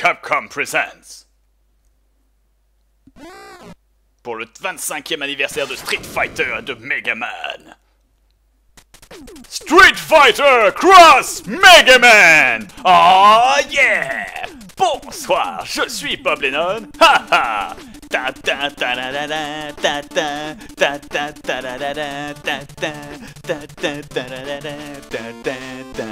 Capcom Presents. Pour le 25e anniversaire de Street Fighter et de Mega Man. Street Fighter Cross Mega Man! Oh yeah! Bonsoir, je suis Bob Lennon. Ha ha! Ta ta ta la la la ta ta ta ta ta la la la ta ta ta ta ta la la la ta ta ta.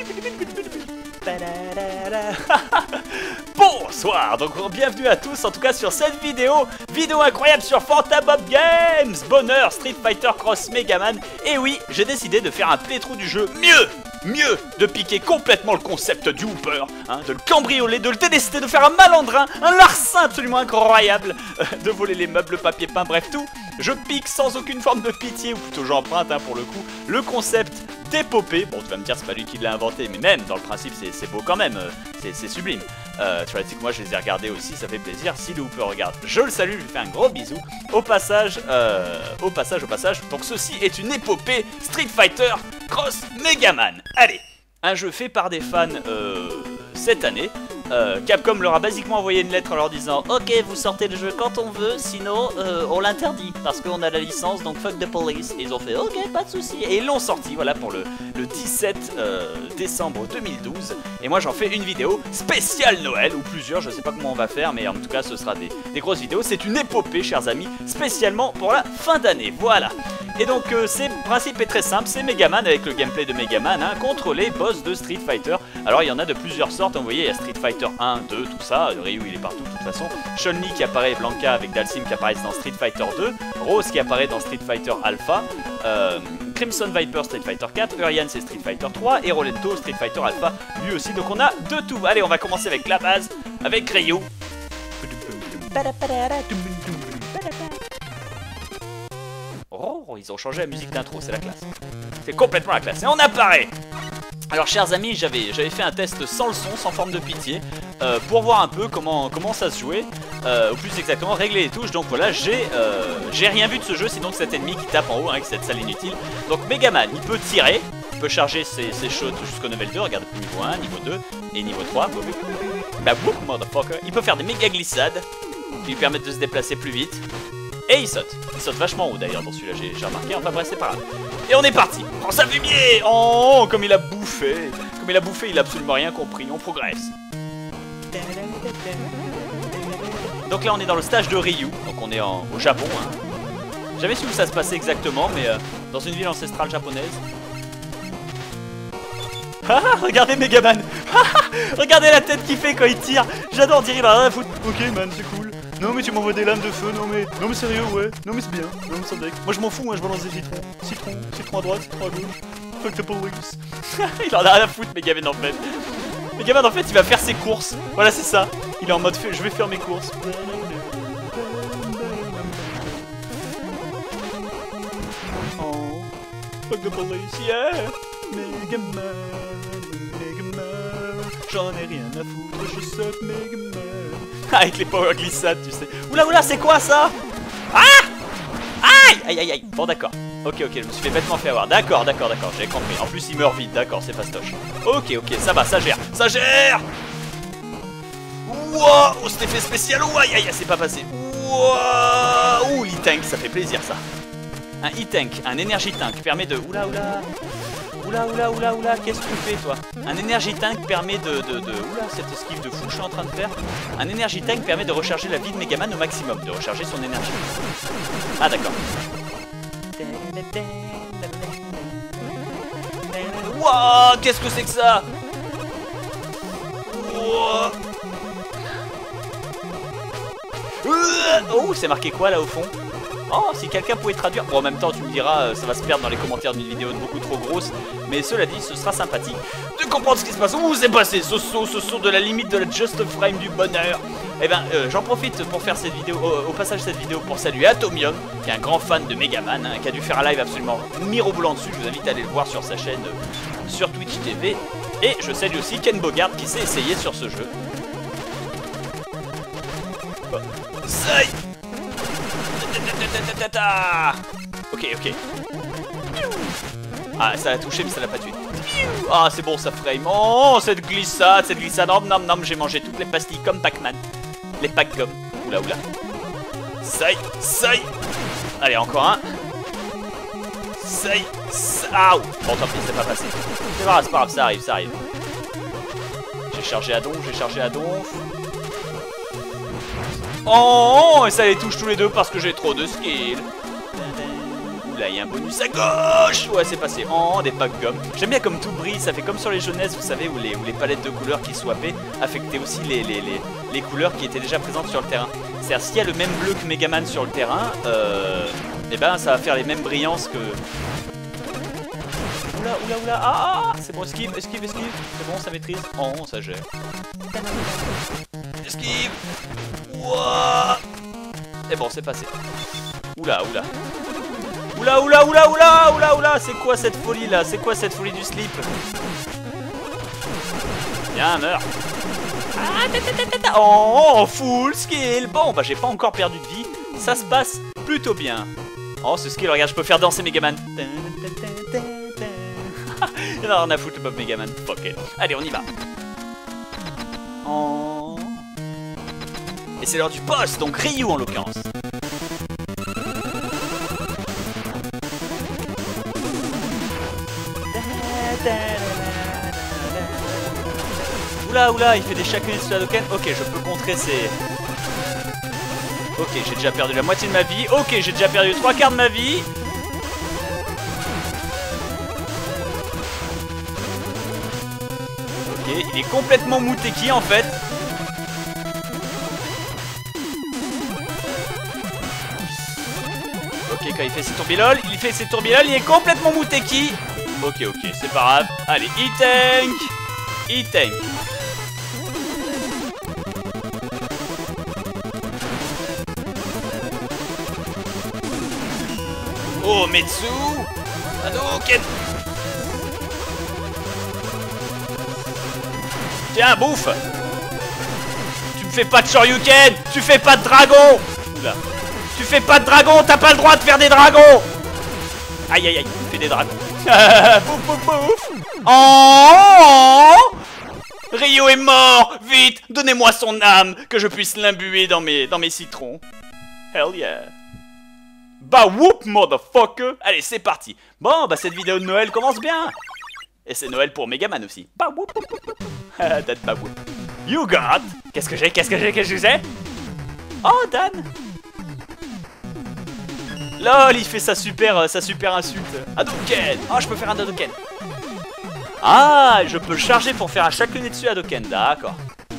Bonsoir, donc bienvenue à tous en tout cas sur cette vidéo incroyable sur Fantabob Games. Bonheur, Street Fighter Cross Mega Man. Et oui, j'ai décidé de faire un playthrough du jeu mieux de piquer complètement le concept du Hooper, hein, de le cambrioler, de le délester, de faire un malandrin, un larcin absolument incroyable, de voler les meubles, le papier peint, bref tout. Je pique sans aucune forme de pitié, ou plutôt j'emprunte hein, pour le coup, le concept d'épopée. Bon, tu vas me dire, c'est pas lui qui l'a inventé, mais même dans le principe, c'est beau quand même, c'est sublime. Tu vois, moi je les ai regardés aussi, ça fait plaisir. Si le Hooper regarde, je le salue, je lui fais un gros bisou. Au passage, donc ceci est une épopée Street Fighter Cross Mega Man. Allez, un jeu fait par des fans cette année. Capcom leur a basiquement envoyé une lettre en leur disant ok, vous sortez le jeu quand on veut, sinon on l'interdit parce qu'on a la licence, donc fuck the police. Et ils ont fait ok, pas de souci, et ils l'ont sorti voilà pour le 17 décembre 2012. Et moi j'en fais une vidéo spéciale Noël ou plusieurs, je sais pas comment on va faire, mais en tout cas ce sera des grosses vidéos. C'est une épopée, chers amis, spécialement pour la fin d'année. Voilà. Et donc le principe est très simple, c'est Megaman avec le gameplay de Megaman hein, contre les boss de Street Fighter. Alors il y en a de plusieurs sortes, vous voyez, il y a Street Fighter 1, 2, tout ça, Ryu il est partout de toute façon, Chun-Li qui apparaît, Blanca avec Dalsim qui apparaissent dans Street Fighter 2, Rose qui apparaît dans Street Fighter Alpha, Crimson Viper Street Fighter 4, Urian c'est Street Fighter 3 et Rolento Street Fighter Alpha lui aussi, donc on a de tout. Allez, on va commencer avec la base, avec Ryu. Oh, ils ont changé la musique d'intro, c'est la classe. C'est complètement la classe. Et on apparaît. Alors, chers amis, j'avais fait un test sans le son, sans forme de pitié, pour voir un peu comment ça se jouait, ou plus exactement, régler les touches. Donc voilà, j'ai rien vu de ce jeu, sinon que cet ennemi qui tape en haut, hein, avec cette salle inutile. Donc Megaman, il peut tirer, il peut charger ses shots jusqu'au level 2, regarde, niveau 1, niveau 2 et niveau 3. Bah, whoop, motherfucker. Il peut faire des méga glissades, qui lui permettent de se déplacer plus vite. Et il saute vachement haut d'ailleurs dans celui-là, j'ai remarqué, enfin bref c'est pas grave. Et on est parti, prends sa fumier. Oh, comme il a bouffé, il a absolument rien compris, on progresse. Donc là on est dans le stage de Ryu, donc on est au Japon hein. J'avais su où ça se passait exactement, mais dans une ville ancestrale japonaise. Regardez Megaman. Regardez la tête qu'il fait quand il tire. J'adore dire il a rien à foutre. Ok man, c'est cool. Non mais tu m'envoies des lames de feu, non mais sérieux ouais, non mais c'est bien, non mais c'est deck. Moi je m'en fous, hein, je balance des citron à droite, citron à gauche. Fuck the police. Il en a rien à foutre Megaman en fait. Megaman en fait il va faire ses courses, voilà c'est ça. Il est en mode je vais faire mes courses. Oh, fuck the police, yeah. Megaman, j'en ai rien à foutre, je saute Megaman. Avec les power glissades, tu sais. Oula, c'est quoi ça? Ah! Aïe. Bon, d'accord. Ok, je me suis fait bêtement fait avoir. D'accord, j'ai compris. En plus, il meurt vite, d'accord, c'est fastoche. Ok, ça va, ça gère. Wow, cet effet spécial. Aïe, c'est pas passé. Wow, e-tank, ça fait plaisir ça. Un e-tank, un energy tank permet de. Oula, qu'est-ce que tu fais toi? Un energy tank permet de. Oula, cette esquive de fou que je suis en train de faire. Un energy tank permet de recharger la vie de Megaman au maximum, de recharger son énergie. Ah d'accord. Wouah, qu'est-ce que c'est que ça? Wouah. Oh, c'est marqué quoi là au fond? Oh, si quelqu'un pouvait traduire. Bon, en même temps, tu me diras, ça va se perdre dans les commentaires d'une vidéo beaucoup trop grosse. Mais cela dit, ce sera sympathique de comprendre ce qui se passe. Où c'est passé ce saut de la limite de la just frame du bonheur. Eh ben, j'en profite pour faire cette vidéo, au passage cette vidéo, pour saluer Atomium, qui est un grand fan de Megaman, hein, qui a dû faire un live absolument mirobolant dessus. Je vous invite à aller le voir sur sa chaîne, sur Twitch TV. Et je salue aussi Ken Bogart, qui s'est essayé sur ce jeu. Ça y... Ok. Ah, ça l'a touché mais ça l'a pas tué. Ah, c'est bon, ça frame. Oh, cette glissade, nom, nom, nom. J'ai mangé toutes les pastilles comme Pac-Man. Les Pac-Gum. Oula, oula. Ça y, ça y. Allez, encore un. Ça y, ça. Bon, tant pis, c'est pas passé. C'est pas grave, ça arrive, ça arrive. J'ai chargé à donf, j'ai chargé à donf. Oh, et ça les touche tous les deux parce que j'ai trop de skill. Oula, il y a un bonus à gauche. Ouais, c'est passé. Oh, des packs gomme. J'aime bien comme tout brille, ça fait comme sur les jeunesses, vous savez, où les palettes de couleurs qui swappaient affectaient aussi les couleurs qui étaient déjà présentes sur le terrain. C'est-à-dire, s'il y a le même bleu que Megaman sur le terrain, et ben ça va faire les mêmes brillances que... Oula, oula, oula. Ah, c'est bon, esquive, esquive, esquive. C'est bon, ça maîtrise. Oh, ça gère. Esquive. Ouah. Et bon, c'est passé. Oula, oula. Oula, oula, oula, oula, oula, oula. C'est quoi cette folie là? C'est quoi cette folie du slip? Viens, meurs. Oh, full skill. Bon, bah j'ai pas encore perdu de vie. Ça se passe plutôt bien. Oh, ce skill, regarde, je peux faire danser Megaman. Non, on a foutu le Bob Megaman. Fuck it. Allez, on y va. Oh. Et c'est l'heure du boss, donc Ryu en l'occurrence. Oula, oula, il fait des chacuniers sur Hadoken. Ok, je peux contrer ces... Ok, j'ai déjà perdu la moitié de ma vie. Ok, j'ai déjà perdu 3/4 de ma vie. Ok, il est complètement mouteki en fait. Ok, quand il fait ses tourbiloles, il est complètement mouteki. Ok, ok, c'est pas grave. Allez, E-Tank. E-Tank. Oh, Metsu. Hadouken. Tiens, bouffe. Tu me fais pas de Shoryuken. Tu fais pas de dragon. Oula. Tu fais pas de dragon. T'as pas le droit de faire des dragons. Aïe, aïe, aïe. Tu fais des dragons. Bouf, bouf, bouf. Oh, Ryu est mort. Vite, donnez-moi son âme, que je puisse l'imbuer dans mes citrons. Hell yeah. Bah whoop, motherfucker. Allez, c'est parti. Bon, bah cette vidéo de Noël commence bien. Et c'est Noël pour Megaman aussi. Bah whoop. Dad, bah whoop. You got. Qu'est-ce que j'ai? Oh, Dan. Lol, il fait sa super insulte. Hadouken. Oh, je peux faire un Hadouken. Ah, je peux le charger pour faire un Shakunetsu Hadouken. D'accord.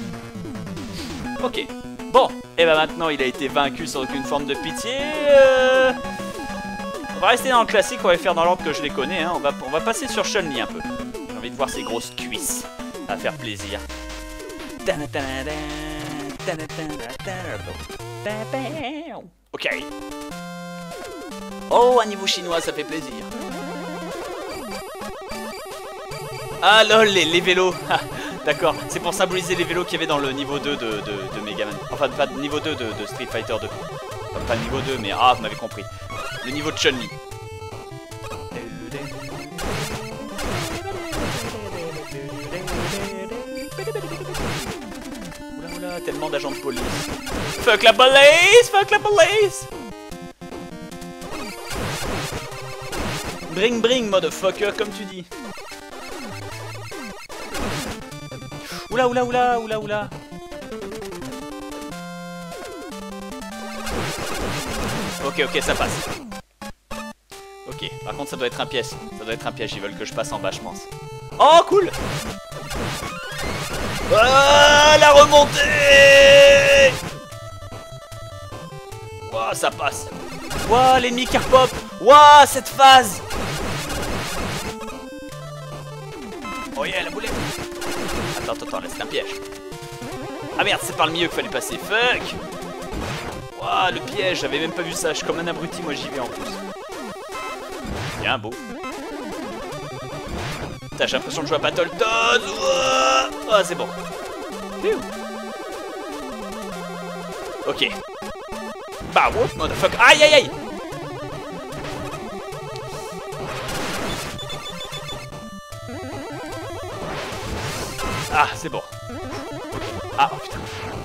Ok. Bon, et bah maintenant il a été vaincu sans aucune forme de pitié. On va rester dans le classique, on va les faire dans l'ordre que je les connais. Hein. On va passer sur Chun-Li un peu. J'ai envie de voir ses grosses cuisses. Ça va faire plaisir. Ok. Oh, un niveau chinois, ça fait plaisir. Ah lol, les vélos. D'accord, c'est pour symboliser les vélos qu'il y avait dans le niveau 2 de Megaman. Enfin, pas de niveau 2 de Street Fighter 2. Enfin, pas le niveau 2, mais ah, vous m'avez compris. Le niveau de Chun-Li. Oula, oula, tellement d'agents de police. Fuck la police! Fuck la police! Bring, bring, motherfucker, comme tu dis. Oula, oula, oula, oula, oula. Ok, ok, ça passe. Ok, par contre, ça doit être un piège. Ça doit être un piège, ils veulent que je passe en bas, je pense. Oh, cool. Ah, la remontée. Ouah, ça passe. Ouah, l'ennemi qui repop. Ouah, cette phase. Oh yeah, la boulette. Attends, là c'est un piège. Ah merde, c'est par le milieu qu'il fallait passer. Fuck. Ouah, le piège, j'avais même pas vu ça. Je suis comme un abruti, moi j'y vais en plus. Bien beau. Putain, j'ai l'impression de jouer à Battletoads. Ah, c'est bon. Ok. Bah, whoop, motherfucker. Aïe, aïe, aïe. Ah, c'est bon. Ah, oh putain.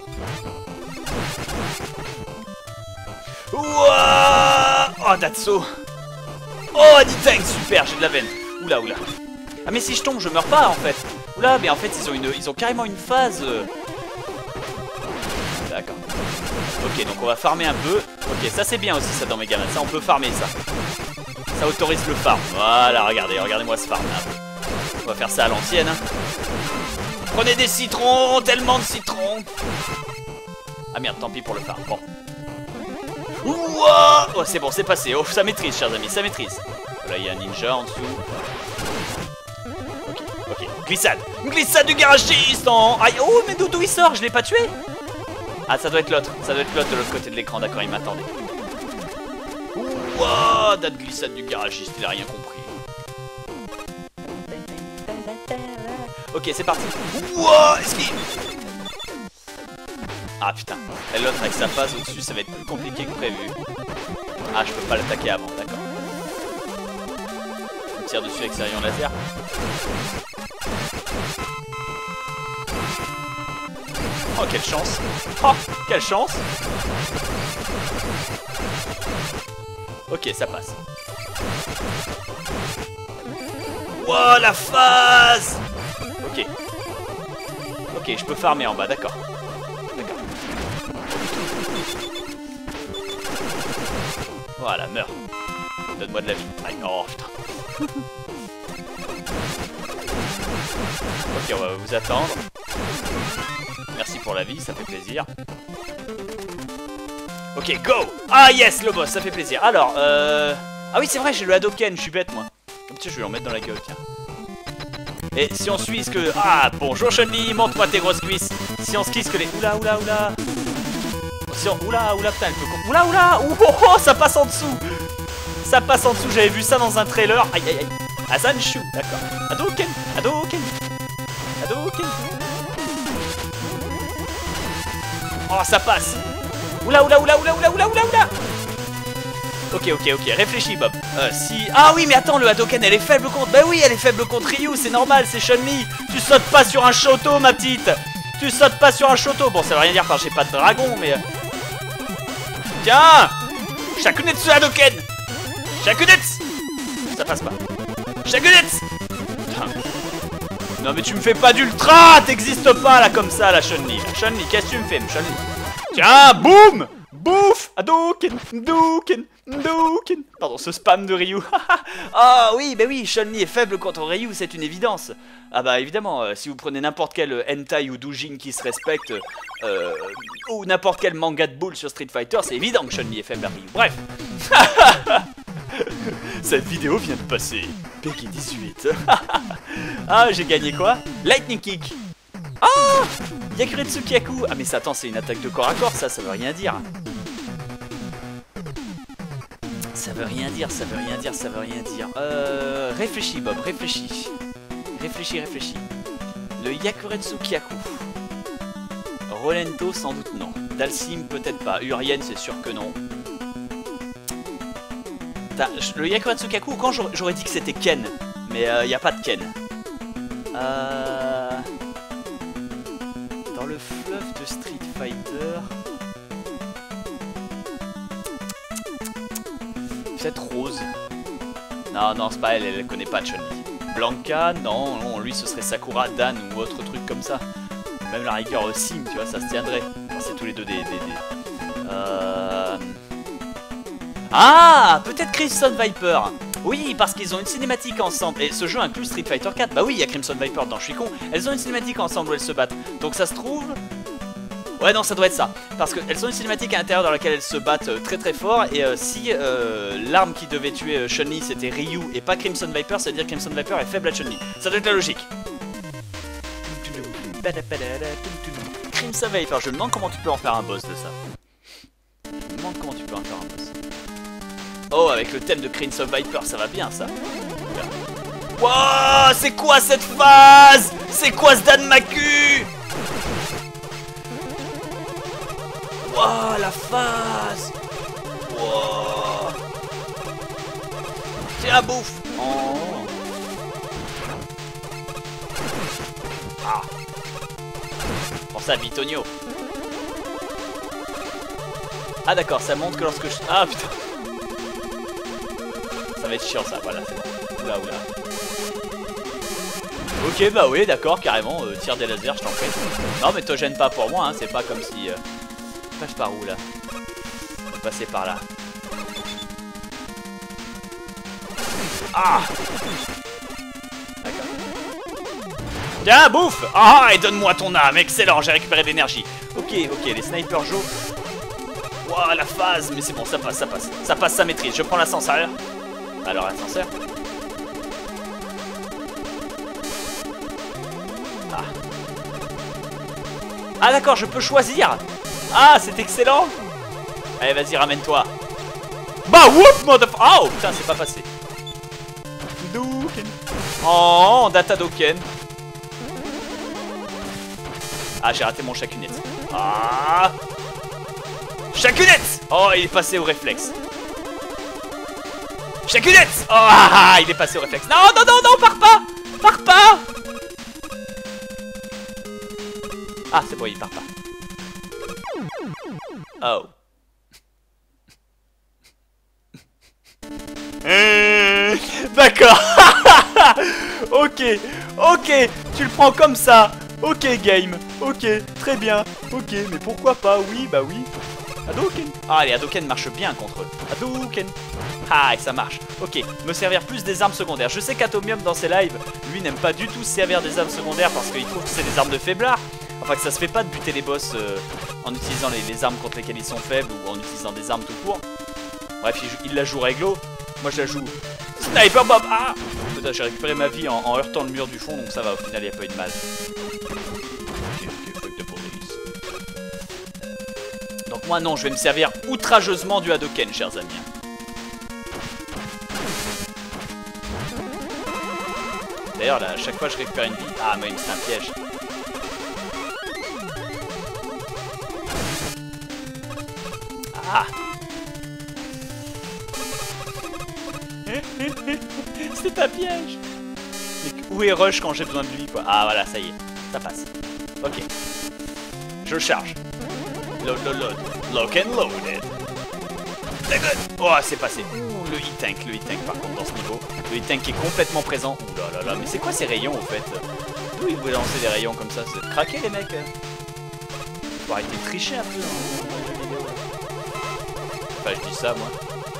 Ouah. Oh, Datso. Oh, Anitang, super, j'ai de la veine. Oula, oula. Ah, mais si je tombe, je meurs pas, en fait. Oula, mais en fait, ils ont carrément une phase... D'accord. Ok, donc on va farmer un peu. Ok, ça c'est bien aussi, ça, dans Megaman. Ça, on peut farmer, ça. Ça autorise le farm. Voilà, regardez-moi ce farm, là. On va faire ça à l'ancienne, hein. Prenez des citrons, tellement de citrons. Ah merde, tant pis pour le farm. Bon. Ouah. Oh, c'est bon, c'est passé. Oh, ça maîtrise, chers amis, ça maîtrise. Là, il y a un ninja en dessous. Ok, ok. Glissade. Glissade du garagiste en... Aïe, oh, mais d'où il sort? Je l'ai pas tué. Ah, ça doit être l'autre. Ça doit être l'autre de l'autre côté de l'écran. D'accord, il m'attendait. Ouah, date glissade du garagiste. Il a rien compris. Ok, c'est parti. Ouah, esquive. Ah putain, l'autre avec sa phase au-dessus, ça va être plus compliqué que prévu. Ah, je peux pas l'attaquer avant, d'accord. On tire dessus avec ses rayons laser. Oh, quelle chance. Oh, quelle chance. Ok, ça passe. Wow, la phase. Ok. Ok, je peux farmer en bas, d'accord. Voilà, meurs. Donne-moi de la vie. Aïe, oh putain. Ok, on va vous attendre. Merci pour la vie, ça fait plaisir. Ok, go. Ah yes, le boss, ça fait plaisir. Alors, ah oui, c'est vrai, j'ai le Hadoken, je suis bête, moi. Tiens, je vais en mettre dans la gueule, tiens. Et si on suit ce que... Ah, bonjour Chun-Li, montre-moi tes grosses cuisses. Si on skisse que les... Oula, oula, oula. Si on... Oula, oula, putain, elle peut... Oula, oula. Ouh, oh, oh, ça passe en dessous. Ça passe en dessous, j'avais vu ça dans un trailer. Aïe, aïe, aïe. Azanshu, d'accord. Hadoken, Hadoken. Hadoken. Oh, ça passe. Oula, oula, oula, oula, oula, oula, oula, oula. Ok, ok, ok, réfléchis Bob. Si... Ah oui, mais attends, le Hadoken, elle est faible contre... Bah oui, elle est faible contre Ryu, c'est normal, c'est Chun-Li. Tu sautes pas sur un Shoto, ma petite. Tu sautes pas sur un Shoto. Bon, ça veut rien dire car j'ai pas de dragon, mais... Tiens. Shakunetsu Hadoken. Shakunetsu. Ça passe pas. Shakunetsu. Putain. Non mais tu me fais pas d'ultra. T'existes pas là comme ça, la Chun-Li. Chun-Li, qu'est-ce que tu me fais, Chun-Li? Tiens, boum. Bouffe. Hadoken. Hadouken. Hadouken. Pardon, ce spam de Ryu. Ah oui, bah oui, Chun-Li est faible contre Ryu, c'est une évidence. Ah bah évidemment, si vous prenez n'importe quel hentai ou doujin qui se respecte, ou n'importe quel manga de boule sur Street Fighter, c'est évident que Chun-Li est faible à Ryu. Bref. Cette vidéo vient de passer. Peggy 18. Ah, j'ai gagné quoi? Lightning Kick. Ah, Yakuretsu Kyaku. Ah mais ça, attends, c'est une attaque de corps à corps, ça veut rien dire. Ça veut rien dire, ça veut rien dire, ça veut rien dire. Réfléchis Bob, réfléchis. Réfléchis, réfléchis. Le Yakuretsu Kyaku. Rolento, sans doute non. Dalsim, peut-être pas. Urien, c'est sûr que non. Le Yakuretsu Kyaku, quand j'aurais dit que c'était Ken. Mais il n'y a pas de Ken. Dans le fleuve de Street Fighter... Peut-être Rose. Non, non, c'est pas elle, elle connaît pas Chun-Li. Blanca, non, non, lui ce serait Sakura, Dan ou autre truc comme ça. Même la rigueur Sim, tu vois, ça se tiendrait. C'est tous les deux des... Ah, peut-être Crimson Viper. Oui, parce qu'ils ont une cinématique ensemble. Et ce jeu inclut Street Fighter 4. Bah oui, il y a Crimson Viper dedans, je suis con. Elles ont une cinématique ensemble où elles se battent. Donc ça se trouve... Ouais, non, ça doit être ça. Parce qu'elles ont une cinématique à l'intérieur dans laquelle elles se battent très très fort. Et si l'arme qui devait tuer Chun-Li c'était Ryu et pas Crimson Viper, ça veut dire que Crimson Viper est faible à Chun-Li. Ça doit être la logique. Crimson Viper, je me demande comment tu peux en faire un boss de ça. Je me demande comment tu peux en faire un boss. Oh, avec le thème de Crimson Viper, ça va bien ça. Wouah, c'est quoi cette phase? C'est quoi ce Danmaku? Wouah, la phase. Wouah. Tiens, bouffe. Oh. Ah. Prends ça, Bitonio. Ah d'accord, ça monte que lorsque je... Ah putain. Ça va être chiant ça, voilà, c'est bon. Oula, oula. Ok, bah oui, d'accord, carrément, tire des lasers, je t'en prie. Non mais te gêne pas pour moi, hein, c'est pas comme si... Passe par où là? On va passer par là. Ah! Tiens, bouffe! Ah, et donne-moi ton âme, excellent, j'ai récupéré de l'énergie. Ok, les snipers Joe. Waouh, la phase, mais c'est bon, ça passe, ça passe. Ça passe, ça maîtrise. Je prends l'ascenseur. Alors, l'ascenseur. Ah. Ah, d'accord, je peux choisir. Ah, c'est excellent. Allez, vas-y, ramène-toi. Bah, whoop, motherfucker. Oh, putain, c'est pas passé. Doken. Oh, Data Doken. Ah, j'ai raté mon chakunette. Ah! Chakunette! Oh, il est passé au réflexe. Chakunette! Oh, il est passé au réflexe. Non, non, non, non, pars pas! Pars pas! Ah, c'est bon, il part pas. Oh. D'accord. Ok, ok, tu le prends comme ça. Ok, game. Ok, très bien. Ok, mais pourquoi pas? Oui, bah oui. Hadouken. Ah, les Hadouken marchent bien contre eux. Hadouken. Ah, et ça marche. Ok, me servir plus des armes secondaires. Je sais qu'Atomium dans ses lives, lui n'aime pas du tout se servir des armes secondaires parce qu'il trouve que c'est des armes de faiblard. Enfin, que ça se fait pas de buter les boss en utilisant les armes contre lesquelles ils sont faibles ou en utilisant des armes tout court. Bref, il la joue réglo. Moi, je la joue Sniper Bob. Ah putain, j'ai récupéré ma vie en heurtant le mur du fond, donc ça va, au final, il n'y a pas eu de mal. Donc moi, non, je vais me servir outrageusement du Hadouken, chers amis. D'ailleurs, là, à chaque fois, je récupère une vie. Ah, mais c'est un piège. Ah. C'est un piège. Mais où est Rush quand j'ai besoin de lui, quoi? Ah, voilà, ça y est. Ça passe. Ok. Je charge. Load, load, load. Lock and loaded. Oh, c'est passé. Ouh, le hit-tank par contre dans ce niveau. Le hit-tank est complètement présent. Ouh là là là, mais c'est quoi ces rayons en fait? D'où ils voulaient lancer des rayons comme ça? C'est craqué les mecs. Faut arrêter de tricher un peu dans les jeux vidéo. Enfin, je dis ça moi.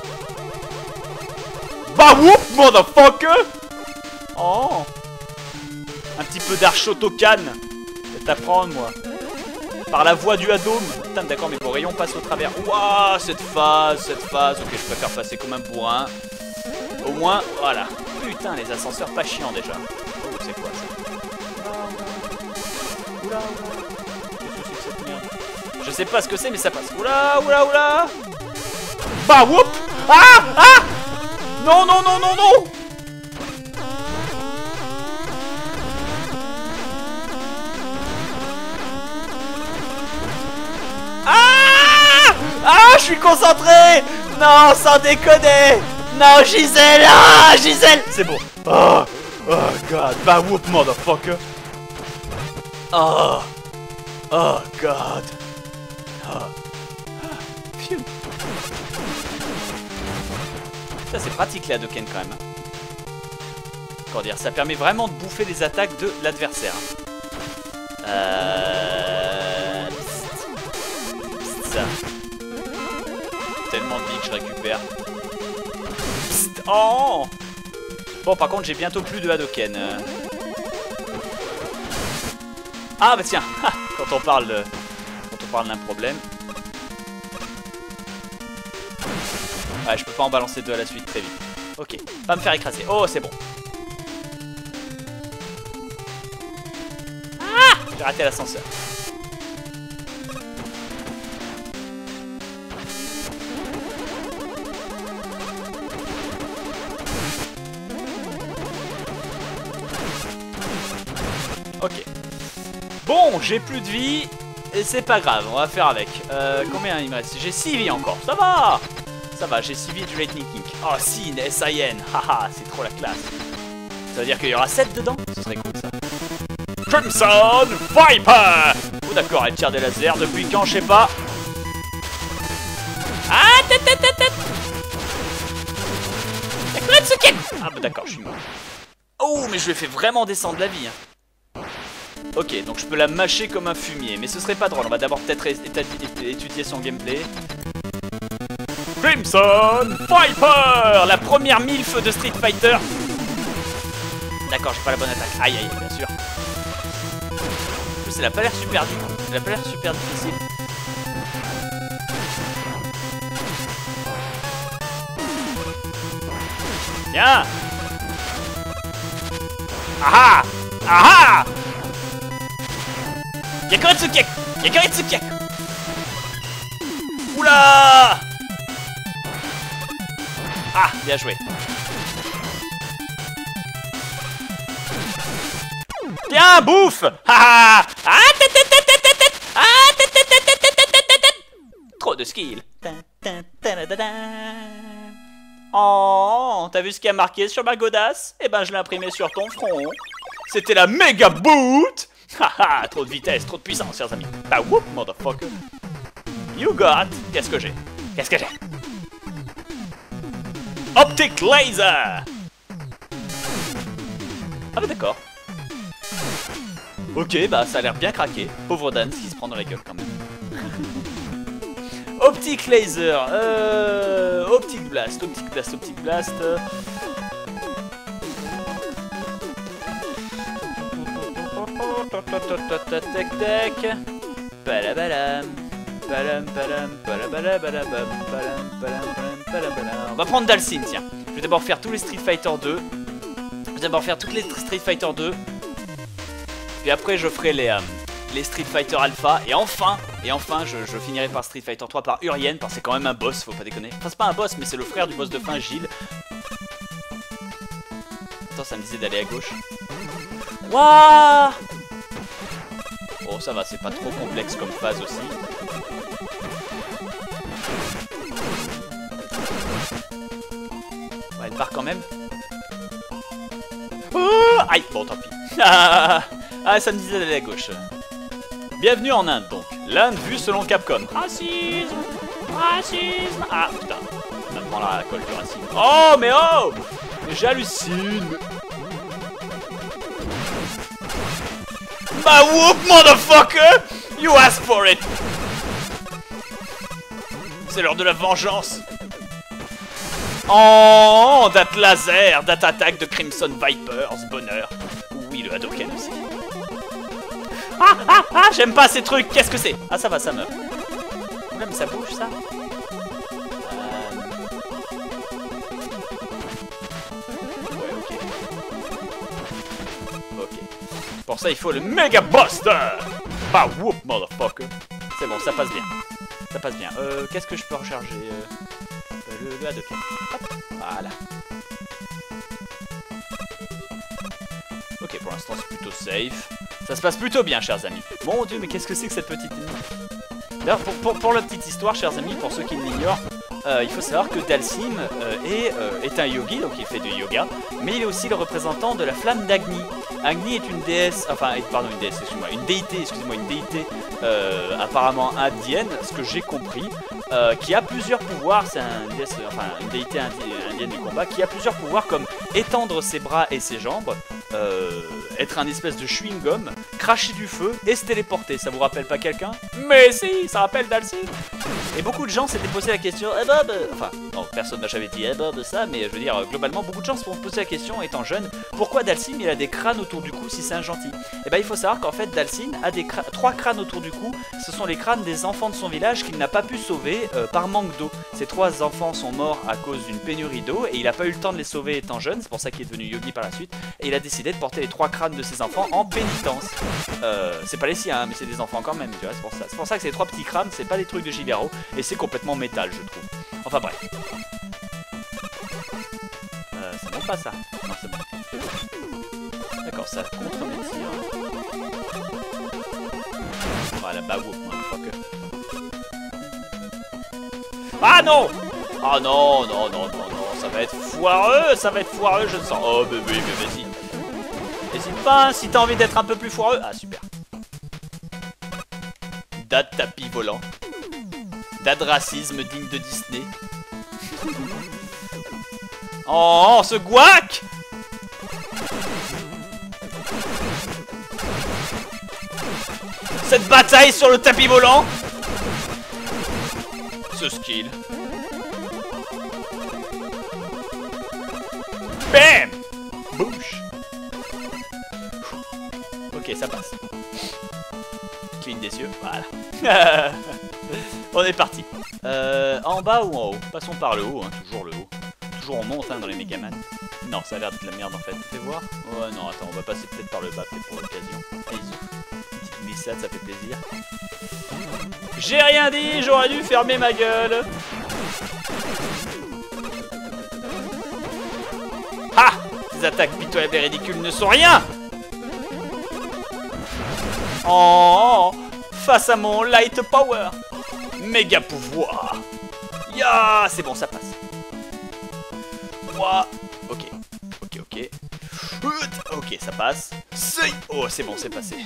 Bah whoop, motherfucker! Oh! Un petit peu d'Archotokan. Je vais t'apprendre moi. Par la voie du Hadome. Putain, d'accord, mais vos rayons passent au travers. Waouh, cette phase. Ok, je préfère passer comme un bourrin. Au moins, voilà. Putain, les ascenseurs pas chiants déjà. Oh, c'est quoi ça? Oula, qu'est-ce que c'est que cette merde? Je sais pas ce que c'est, mais ça passe. Oula, oula, oula. Bah, whoop. Ah, ah. Non, non, non, non, non. Ah, je suis concentré. Non, sans déconner. Non, Gisèle. Ah, Gisèle. C'est bon. Oh, oh god. Bah whoop, motherfucker. Oh, oh god. Oh. Phew. Ça c'est pratique les Hadouken quand même. Comment dire, ça permet vraiment de bouffer les attaques de l'adversaire. Ça. Tellement de vie que je récupère. Psst. Oh. Bon, par contre, j'ai bientôt plus de Hadouken. Ah bah tiens, quand on parle d'un problème. Ouais, je peux pas en balancer deux à la suite très vite. Ok, pas me faire écraser. Oh, c'est bon. Ah, j'ai raté l'ascenseur. Ok. Bon, j'ai plus de vie. Et c'est pas grave, on va faire avec. Combien il me reste? J'ai 6 vies encore. Ça va. Ça va, j'ai 6 vies du Lightning King. Oh, si, une SIN. Haha, c'est trop la classe. Ça veut dire qu'il y aura 7 dedans? Ce serait cool ça. Crimson Viper. Oh d'accord, elle tire des lasers. Depuis quand, je sais pas. Ah, tête. Ah bah d'accord, je suis mort. Oh, mais je lui ai fait vraiment descendre la vie. Hein. Ok, donc je peux la mâcher comme un fumier. Mais ce serait pas drôle. On va d'abord peut-être étudier son gameplay. Crimson Viper, la première milf de Street Fighter. D'accord, j'ai pas la bonne attaque. Aïe, aïe, bien sûr. En plus, elle a pas l'air super dure. Elle a pas l'air super difficile. Tiens. Ah ah. Yakaritsukiak. Yakaritsukiak. Oula. Ah, bien joué. Tiens, bouffe. Ah, trop de skill. Oh, t'as vu ce qui a marqué sur ma godasse? Eh ben, je l'ai imprimé sur ton front. C'était la méga boot. Haha, trop de vitesse, trop de puissance, chers amis. Bah, whoop, motherfucker. You got. Qu'est-ce que j'ai? Qu'est-ce que j'ai? Optic Laser. Ah bah d'accord. Ok, bah ça a l'air bien craqué. Pauvre Dan, qui se prend dans la gueule quand même. Optic Laser. Optic Blast. Optic Blast. Optic Blast. Tac tac. Balabalam. On va prendre Dalsim, tiens. Je vais d'abord faire tous les Street Fighter 2. Je vais d'abord faire toutes les Street Fighter 2. Puis après je ferai les Street Fighter Alpha. Et enfin je finirai par Street Fighter 3 par Urien. Parce que c'est quand même un boss, faut pas déconner. Enfin c'est pas un boss mais c'est le frère du boss de fin, Gilles. Attends, ça me disait d'aller à gauche. Wouah. Oh ça va, c'est pas trop complexe comme phase aussi. Ouais, elle part quand même. Oh, aïe, bon tant pis. Ah, ça me disait d'aller à gauche. Bienvenue en Inde donc. L'Inde vue selon Capcom. Racisme. Racisme. Ah putain, ça me prend la colle du racisme. Oh mais oh, j'hallucine. Bah whoop motherfucker. You asked for it. C'est l'heure de la vengeance. Oh, date laser, date attaque de Crimson Vipers, bonheur. Oui, le Hadoken aussi. Ah, j'aime pas ces trucs, qu'est-ce que c'est? Ah, ça va, ça meurt. Oula, mais ça bouge, ça. Ouais, ok. Ok. Pour ça, il faut le Mega Buster. Bah, whoop, motherfucker. C'est bon, ça passe bien. Ça passe bien. Qu'est-ce que je peux recharger? Le Hadoken. Voilà. Ok, pour l'instant c'est plutôt safe. Ça se passe plutôt bien, chers amis. Mon dieu, mais qu'est-ce que c'est que cette petite... D'ailleurs, pour la petite histoire, chers amis, pour ceux qui l'ignorent, il faut savoir que Dalsim est un yogi, donc il fait du yoga, mais il est aussi le représentant de la flamme d'Agni. Agni est une déesse, enfin, pardon, une déesse, excusez-moi, une déité apparemment indienne, ce que j'ai compris, qui a plusieurs pouvoirs. C'est une déité indienne du combat, qui a plusieurs pouvoirs comme étendre ses bras et ses jambes, être un espèce de chewing-gum, cracher du feu et se téléporter. Ça vous rappelle pas quelqu'un? Mais si, ça rappelle Dalsim. Et beaucoup de gens s'étaient posé la question, eh Bob, enfin, non, personne n'a jamais dit eh Bob ça, mais je veux dire, globalement, beaucoup de gens se sont posé la question, étant jeune, pourquoi Dalsim il a des crânes autour du cou si c'est un gentil? Et ben il faut savoir qu'en fait Dalsim a trois crânes autour du cou. Ce sont les crânes des enfants de son village qu'il n'a pas pu sauver par manque d'eau. Ces trois enfants sont morts à cause d'une pénurie d'eau et il n'a pas eu le temps de les sauver étant jeune, c'est pour ça qu'il est devenu yogi par la suite. Et il a décidé de porter les trois crânes de ses enfants en pénitence. C'est pas les siens, hein, mais c'est des enfants quand même, tu vois, c'est pour ça. C'est pour ça que ces trois petits crânes, c'est pas des trucs de Gigaro et c'est complètement métal, je trouve. Enfin bref. Ça monte pas ça. Non, c'est bon. D'accord, ça contre mes tirs. Voilà, bah whoop, motherfucker. Ah non! Ah non, non, non, non, non, ça va être foireux, je le sens. Oh, mais oui, mais vas-y. N'hésite pas, si t'as envie d'être un peu plus foireux. Ah, super. Dad tapis volant. Dad racisme digne de Disney. Oh, ce guac! Cette bataille sur le tapis volant. Ce skill. Bam! Bouche. Ok, ça passe. Clean des yeux, voilà. On est parti. En bas ou en haut? Passons par le haut, hein, toujours le haut. Toujours on monte hein, dans les Megaman. Non, ça a l'air de la merde en fait. Fais voir. Ouais, non, attends, on va passer peut-être par le bas, peut-être pour l'occasion. Allez, petite glissade, ça fait plaisir. J'ai rien dit, j'aurais dû fermer ma gueule. Ah! Ces attaques pitoyables et ridicules ne sont rien. Oh! Face à mon light power. Méga pouvoir. Ya! C'est bon, ça passe. Ouah. Ok. Ok, ok. Ok, ça passe. Oh, c'est bon, c'est passé.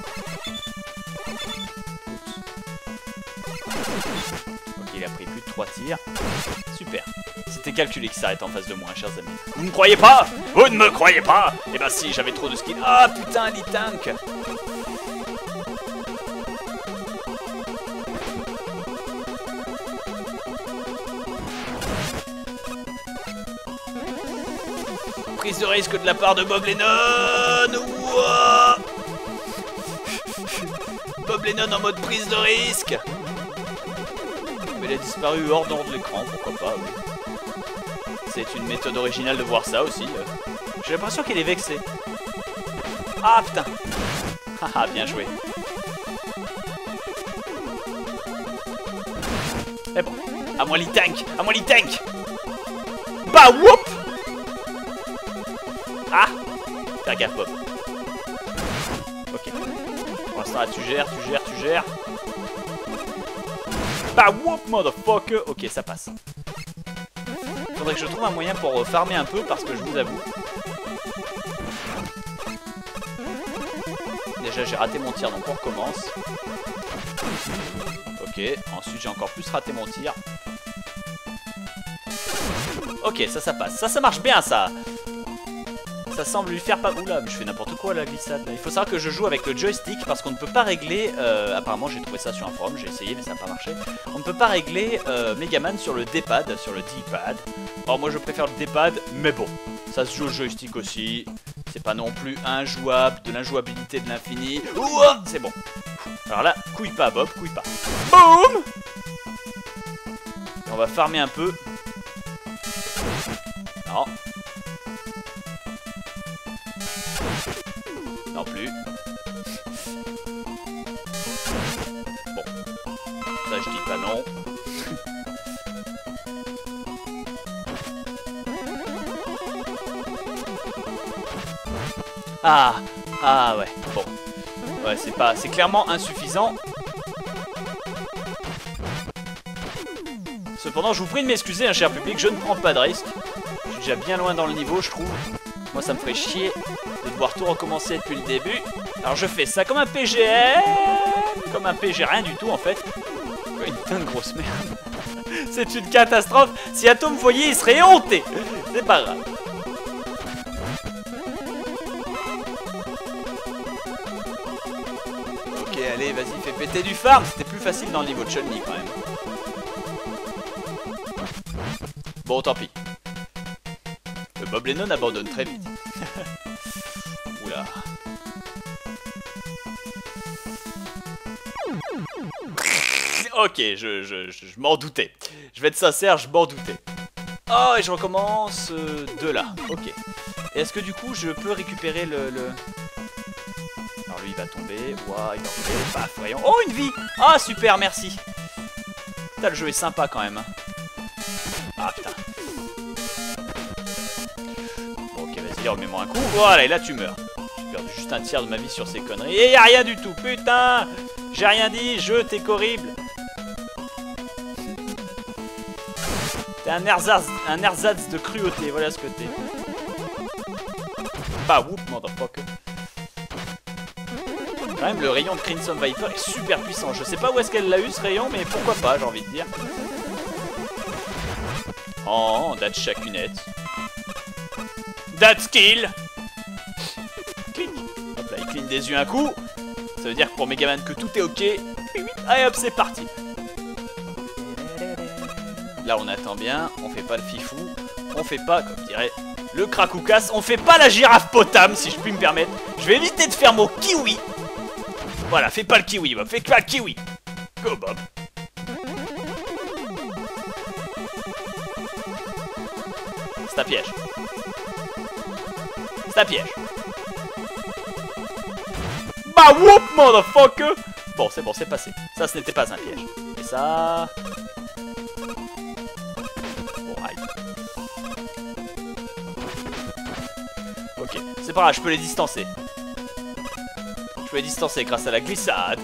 Ok, il a pris plus de 3 tirs. Super. C'était calculé qu'il s'arrête en face de moi, chers amis. Vous ne croyez pas? Vous ne me croyez pas? Eh ben si, j'avais trop de skill. Ah putain, les tanks. Prise de risque de la part de Bob Lennon. Ouah. Bob Lennon en mode prise de risque. Mais il a disparu hors de l'écran, pourquoi pas, oui. C'est une méthode originale de voir ça aussi. J'ai l'impression qu'il est vexé. Ah putain. Haha, bien joué. Mais bon, à moi les tanks, à moi les tanks. Bah whoop. Ah! Fais gaffe, Bob. Ok. Pour l'instant, là, tu gères. Bah, whoop, motherfucker! Ok, ça passe. Faudrait que je trouve un moyen pour farmer un peu, parce que je vous avoue... Déjà, j'ai raté mon tir, donc on recommence. Ok, ensuite, j'ai encore plus raté mon tir. Ok, ça passe. Ça marche bien, ça! Ça semble lui faire pas... Oula, mais je fais n'importe quoi la glissade. Il faut savoir que je joue avec le joystick parce qu'on ne peut pas régler... apparemment j'ai trouvé ça sur un forum, j'ai essayé mais ça n'a pas marché. On ne peut pas régler Megaman sur le D-pad, sur le D-pad. Alors moi je préfère le D-pad, mais bon, ça se joue au joystick aussi. C'est pas non plus injouable, de l'injouabilité de l'infini. Ouah, c'est bon. Alors là, couille pas Bob, couille pas. Boum. On va farmer un peu. Non. Non plus. Bon. Ça je dis pas non. Ah ouais. Bon. Ouais, c'est clairement insuffisant. Cependant, je vous prie de m'excuser, hein, cher public, je ne prends pas de risque. Je suis déjà bien loin dans le niveau, je trouve. Moi, ça me ferait chier de devoir tout recommencer depuis le début. Alors, je fais ça comme un PGM. Comme un PG, rien du tout, en fait. Quoi, une putain de grosse merde. C'est une catastrophe. Si Atom voyait, il serait honté. C'est pas grave. Ok, allez, vas-y, fais péter du farm. C'était plus facile dans le niveau de Chun-Li, quand même. Bon, tant pis. Le Bob Lennon abandonne très vite. Oula. Ok, je m'en doutais. Je vais être sincère, je m'en doutais. Oh, et je recommence de là. Ok. Et est-ce que du coup, je peux récupérer le... Alors lui, il va tomber. Ouah, il va tomber. Paf, voyons. Oh, une vie. Ah, super, merci. Putain, le jeu est sympa quand même. Ah, putain. Bon, ok, vas-y, remets-moi un coup. Voilà, et là, tu meurs. J'ai perdu juste un tiers de ma vie sur ces conneries. Et y a rien du tout, putain. J'ai rien dit, jeu, t'es horrible. T'es un ersatz de cruauté, voilà ce que t'es. Bah, whoop, motherfucker. Quand même, le rayon de Crimson Viper est super puissant. Je sais pas où est-ce qu'elle l'a eu ce rayon, mais pourquoi pas, j'ai envie de dire. Oh, that's chacunette. That's kill. Clic. Hop là, il cligne des yeux un coup. Ça veut dire que pour Megaman que tout est ok. Allez hop, c'est parti. Là, on attend bien. On fait pas le fifou. On fait pas, comme dirait le cracoucas, on fait pas la girafe potame, si je puis me permettre. Je vais éviter de faire mon kiwi. Voilà, fais pas le kiwi, Bob. Fais pas le kiwi. Go, Bob. C'est un piège. C'est un piège. Bah whoop, motherfucker. Bon, c'est passé. Ça, ce n'était pas un piège. Et ça... Bon, aïe. Ok, c'est pas grave, je peux les distancer. Je peux les distancer grâce à la glissade.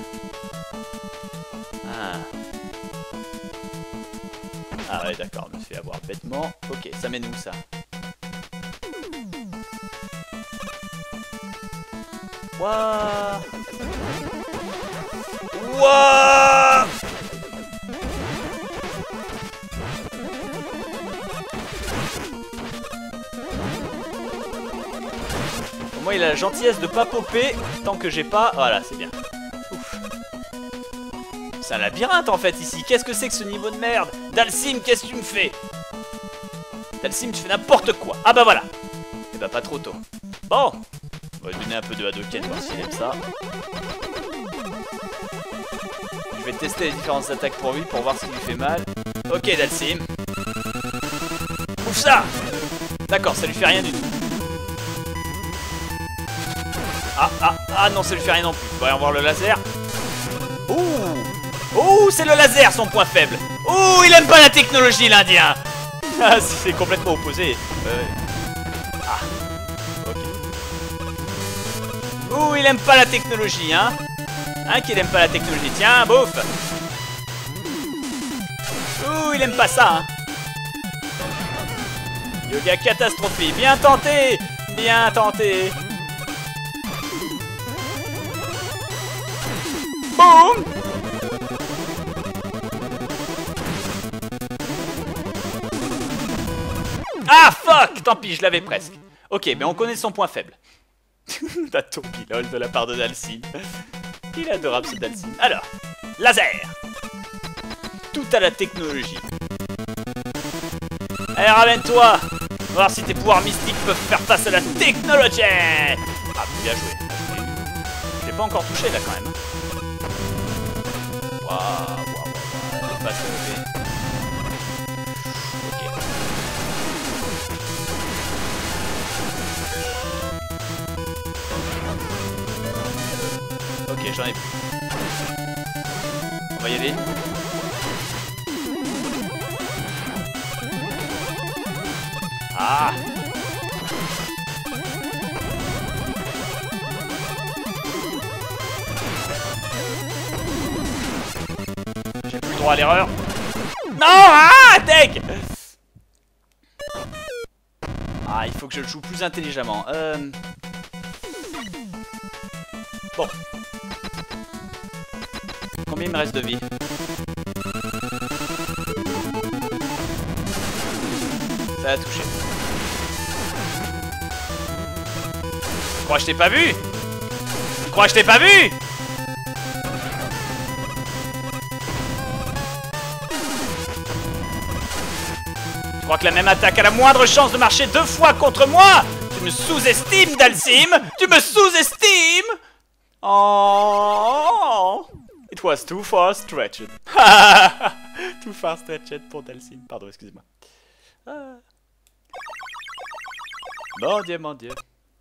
Ah ouais, d'accord, je me suis fait avoir bêtement. Ok, ça mène où ça? Wouah! Wouah! Moi, il a la gentillesse de pas popper tant que j'ai pas... Voilà, c'est bien. Ouf. C'est un labyrinthe en fait ici. Qu'est-ce que c'est que ce niveau de merde? Dhalsim, qu'est-ce que tu me fais? Dhalsim, tu fais n'importe quoi. Ah bah voilà. Et bah pas trop tôt. Bon. On va lui donner un peu de Hadoken, voir s'il aime ça. Je vais tester les différentes attaques pour lui pour voir s'il lui fait mal. Ok Dhalsim. Ouf ça. D'accord, ça lui fait rien du tout. Ah non, ça lui fait rien non plus. Voyons voir le laser. Ouh, c'est le laser son point faible. Ouh, il aime pas la technologie l'Indien. Ah, c'est complètement opposé. Ah, ok. Ouh, il aime pas la technologie, hein. Hein, qu'il aime pas la technologie. Tiens, bouffe. Ouh, il aime pas ça, hein. Yoga catastrophe. Bien tenté. Bien tenté. Boum! Ah fuck! Tant pis, je l'avais presque. Ok, mais on connaît son point faible. La tourbilole de la part de Dhalsim. Il est adorable ce Dhalsim. Alors, laser! Tout à la technologie. Allez, ramène-toi! Voir si tes pouvoirs mystiques peuvent faire face à la technologie! Ah, bien joué. Je l'ai pas encore touché là quand même. Waouh, elle est pas se lever. Ok. Ok, j'en ai plus. On va y aller. Ah! J'ai plus le droit à l'erreur. Non! Ah! Tech! Ah, il faut que je le joue plus intelligemment. Bon. Combien il me reste de vie? Ça a touché. Tu crois que je t'ai pas vu? Tu crois que je t'ai pas vu? Tu crois que la même attaque a la moindre chance de marcher 2 fois contre moi? Tu me sous-estimes, Dhalsim! Tu me sous-estimes! Oh! It was too far stretched. Too far stretched pour Dhalsim. Pardon, excusez-moi. Ah. Mon Dieu, mon Dieu.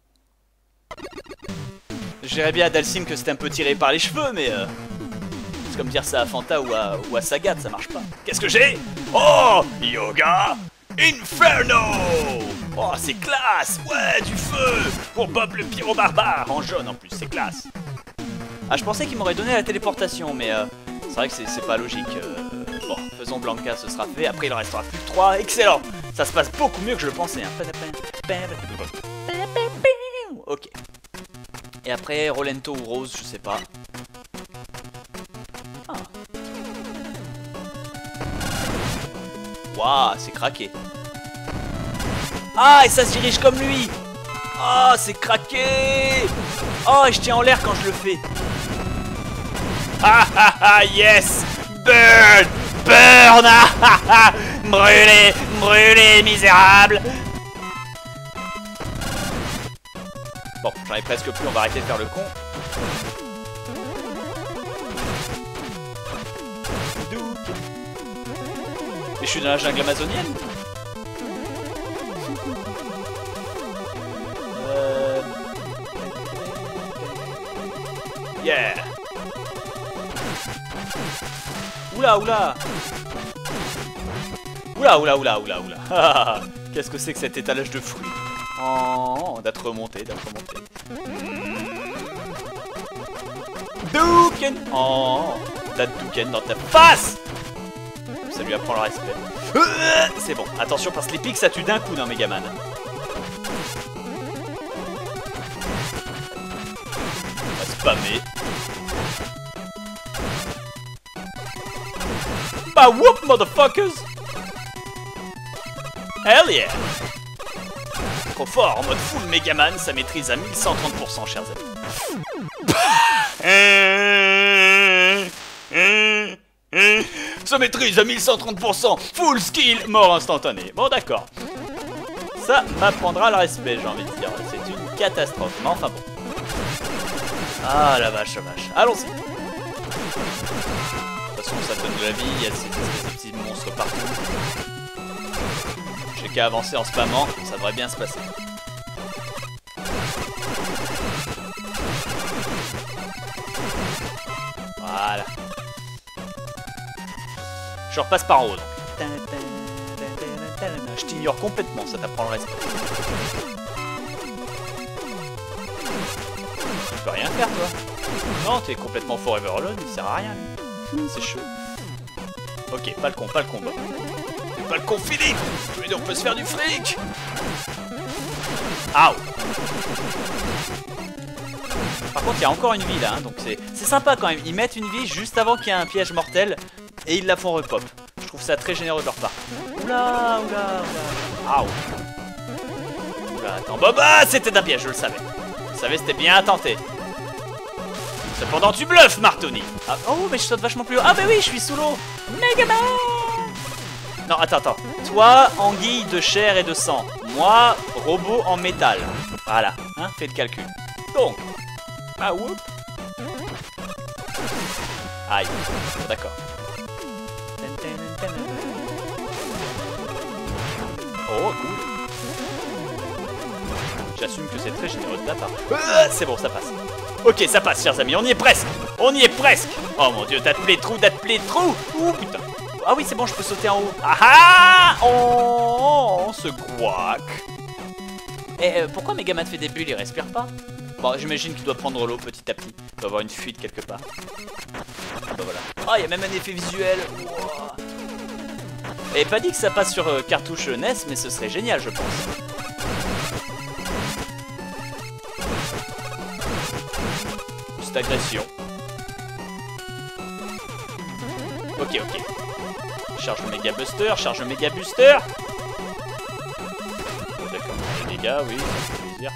Je dirais bien à Dhalsim que c'était un peu tiré par les cheveux, mais c'est comme dire ça à Fanta ou à Sagat, ça marche pas. Qu'est-ce que j'ai? Oh! Yoga! Inferno! Oh, c'est classe! Ouais, du feu! Pour Bob le pyro barbare! En jaune en plus, c'est classe! Ah, je pensais qu'il m'aurait donné la téléportation, mais c'est vrai que c'est pas logique. Bon, faisons Blanca, ce sera fait. Après, il en restera plus que 3. Excellent! Ça se passe beaucoup mieux que je le pensais. Hein. Ok. Et après, Rolento ou Rose, je sais pas. Ah. Waouh, c'est craqué. Ah, et ça se dirige comme lui. Ah, c'est craqué. Oh, et je tiens en l'air quand je le fais. Ah ah ah, yes. Burn. Burn. Ah ah ah. Brûlez, brûlez, misérable. Bon, j'en ai presque plus, on va arrêter de faire le con. Mais je suis dans la jungle amazonienne. Yeah. Oula, oula. Oula, oula, oula, oula, oula. Qu'est-ce que c'est que cet étalage de fruits? Oh, d'être remonté, Douken. Oh, Douken dans ta face. Ça lui apprend le respect. C'est bon, attention parce que les pics ça tue d'un coup dans Megaman. On va spammer. Bah whoop motherfuckers. Hell yeah. Trop fort, en mode full Megaman, ça maîtrise à 1130%, chers amis. Ça maîtrise à 1130%, full skill, mort instantanée. Bon d'accord. Ça m'apprendra le respect, j'ai envie de dire. C'est une catastrophe, mais enfin bon. Ah la vache, la vache. Allons-y. De toute façon, ça donne de la vie, il y a ces petits monstres partout. J'ai qu'à avancer en spammant, ça devrait bien se passer. Voilà. Je repasse par en haut donc. Je t'ignore complètement, ça t'apprend le respect. Tu peux rien faire toi. Non, t'es complètement forever alone, il sert à rien lui. C'est chaud. Ok, pas le con, pas le combat. Pas le con Philippe. Je veux dire, on peut se faire du fric. Aouh. Par contre, il y a encore une vie là, hein, donc c'est sympa quand même. Ils mettent une vie juste avant qu'il y ait un piège mortel et ils la font repop. Je trouve ça très généreux de leur part. Oula, oula, oula. Aouh. Oula, attends. Bah, c'était un piège, je le savais. Je savais, c'était bien tenté. Cependant, tu bluffes, Martoni. Ah, oh, mais je saute vachement plus haut. Ah, bah oui, je suis sous l'eau. Megaman. Non, attends. Toi, anguille de chair et de sang. Moi, robot en métal. Voilà, hein, fais le calcul. Donc, ah, whoop. Aïe, bon, d'accord. Oh, cool. J'assume que c'est très généreux de ta part. C'est bon, ça passe. Ok, ça passe, chers amis, on y est presque. On y est presque. Oh mon dieu, date play trou. Ouh, putain. Ah oui, c'est bon, je peux sauter en haut. Ah ah. Oh, ce guac. Et pourquoi Megaman fait des bulles, il respire pas? Bon, j'imagine qu'il doit prendre l'eau petit à petit. Il doit avoir une fuite quelque part. Ah bah voilà. Oh, il y a même un effet visuel. Wow. Et pas dit que ça passe sur cartouche NES, mais ce serait génial, je pense. Cette agression. Ok. Charge le méga buster, charge le méga booster. Oh, d'accord, les dégâts, oui, ça fait plaisir.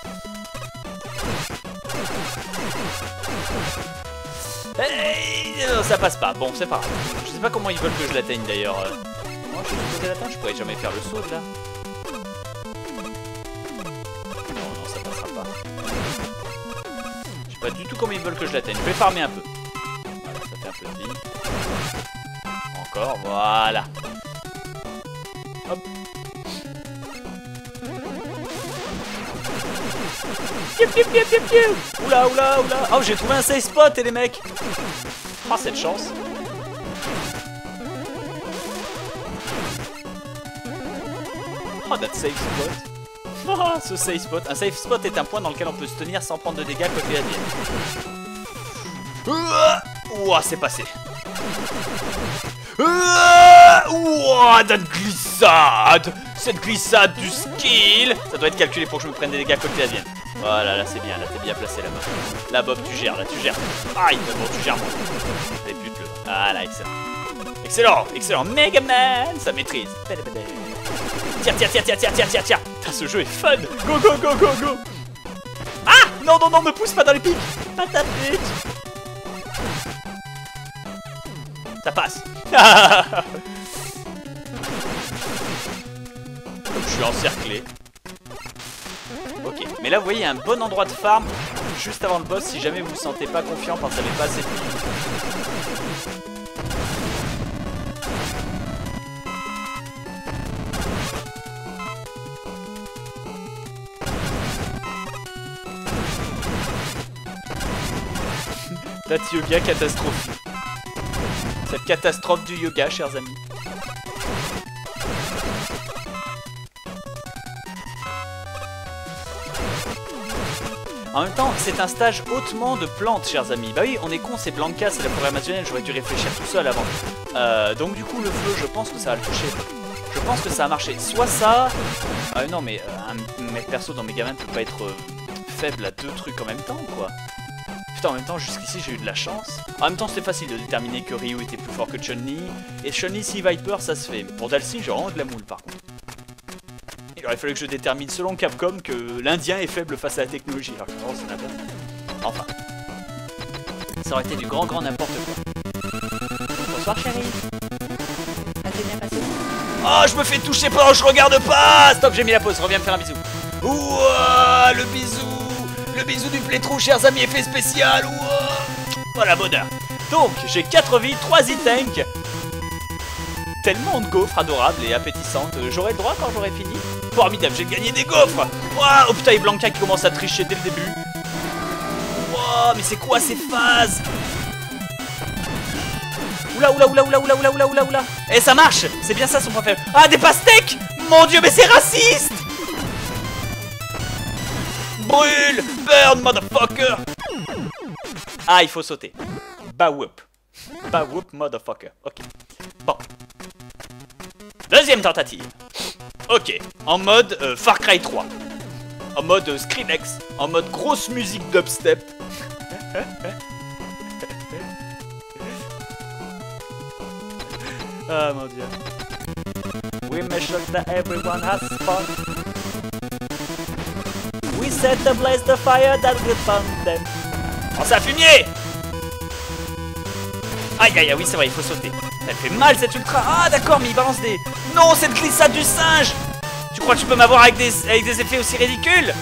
Hey, non, ça passe pas. Bon, c'est pas grave. Je sais pas comment ils veulent que je l'atteigne d'ailleurs. Moi, je vais poser l'atteindre, je pourrais jamais faire le saut de là. Non, ça passera pas. Je sais pas du tout comment ils veulent que je l'atteigne. Je vais farmer un peu. Voilà, ça fait un peu de vie. Encore, voilà. Hop. Oula. Oh, j'ai trouvé un safe spot et les mecs. Oh, cette chance. Oh, that safe spot. Oh, ce safe spot. Un safe spot est un point dans lequel on peut se tenir sans prendre de dégâts côté advienne. Ouah, c'est passé. Ouah, that glissade. cette glissade du skill. Ça doit être calculé pour que je me prenne des dégâts côté advienne. Voilà, là c'est bien, là t'es bien placé là-bas. Là Bob, tu gères, là tu gères. Aïe, bon, tu gères moi. Allez, bute-le. Voilà, excellent. Excellent, excellent. Megaman, ça maîtrise. Tire, tire, tire, tire, tire, tire, tire, tire. Putain, ce jeu est fun. Go, go, go, go, go. Ah, non, non, non, me pousse pas dans les pics. Pas ta pute. Ça passe. Comme je suis encerclé. Ok, mais là vous voyez, il y a un bon endroit de farm juste avant le boss si jamais vous vous sentez pas confiant parce que ça n'avait pas assez de vie. That's yoga catastrophe. Cette catastrophe du yoga, chers amis. En même temps, c'est un stage hautement de plantes, chers amis. Bah oui, on est con, c'est Blanca, c'est la forêt amazonienne, j'aurais dû réfléchir tout seul avant. Donc du coup, le feu, je pense que ça va le toucher. Je pense que ça a marché. Soit ça... non, mais un mec perso dans Megaman peut pas être faible à deux trucs en même temps, quoi. Putain, en même temps, jusqu'ici, j'ai eu de la chance. En même temps, c'était facile de déterminer que Ryu était plus fort que Chun-Li. Et Chun-Li, si Viper, ça se fait. Pour Dalsim, j'ai vraiment de la moule, par contre. Il aurait fallu que je détermine selon Capcom que l'Indien est faible face à la technologie. Alors que non, c'est n'importe quoi. Enfin. Ça aurait été du grand n'importe quoi. Bonsoir chérie. Ah, t'es bien passé. Oh, je me fais toucher pendant que je regarde pas. Stop, j'ai mis la pause, reviens me faire un bisou. Ouah, le bisou. Le bisou du plétrou, chers amis, effet spécial. Ouah. Voilà, bonheur. Donc, j'ai 4 vies, 3 e-tank. Tellement de gaufres adorables et appétissantes. J'aurai le droit quand j'aurai fini. Formidable, j'ai gagné des gaufres. Wow, oh putain, et Blanca qui commence à tricher dès le début. Wow, mais c'est quoi ces phases? Oula, oula, oula, oula, oula, oula, oula, oula, oula. Eh, ça marche. C'est bien ça son point faible. Ah, des pastèques. Mon dieu, mais c'est raciste. Brûle. Burn, motherfucker. Ah, il faut sauter. Bah whoop. Bah whoop, motherfucker. Ok. Bon. Deuxième tentative. Ok, en mode Far Cry 3. En mode Skrillex. En mode grosse musique dubstep. Ah mon dieu. We make sure that everyone has fun. We set ablaze the fire that will burn them. Oh, c'est un fumier. Aïe aïe aïe, oui c'est vrai, il faut sauter. Elle fait mal cette ultra. Ah d'accord, mais il balance des... Non, cette glissade du singe. Tu crois que tu peux m'avoir avec des effets aussi ridicules?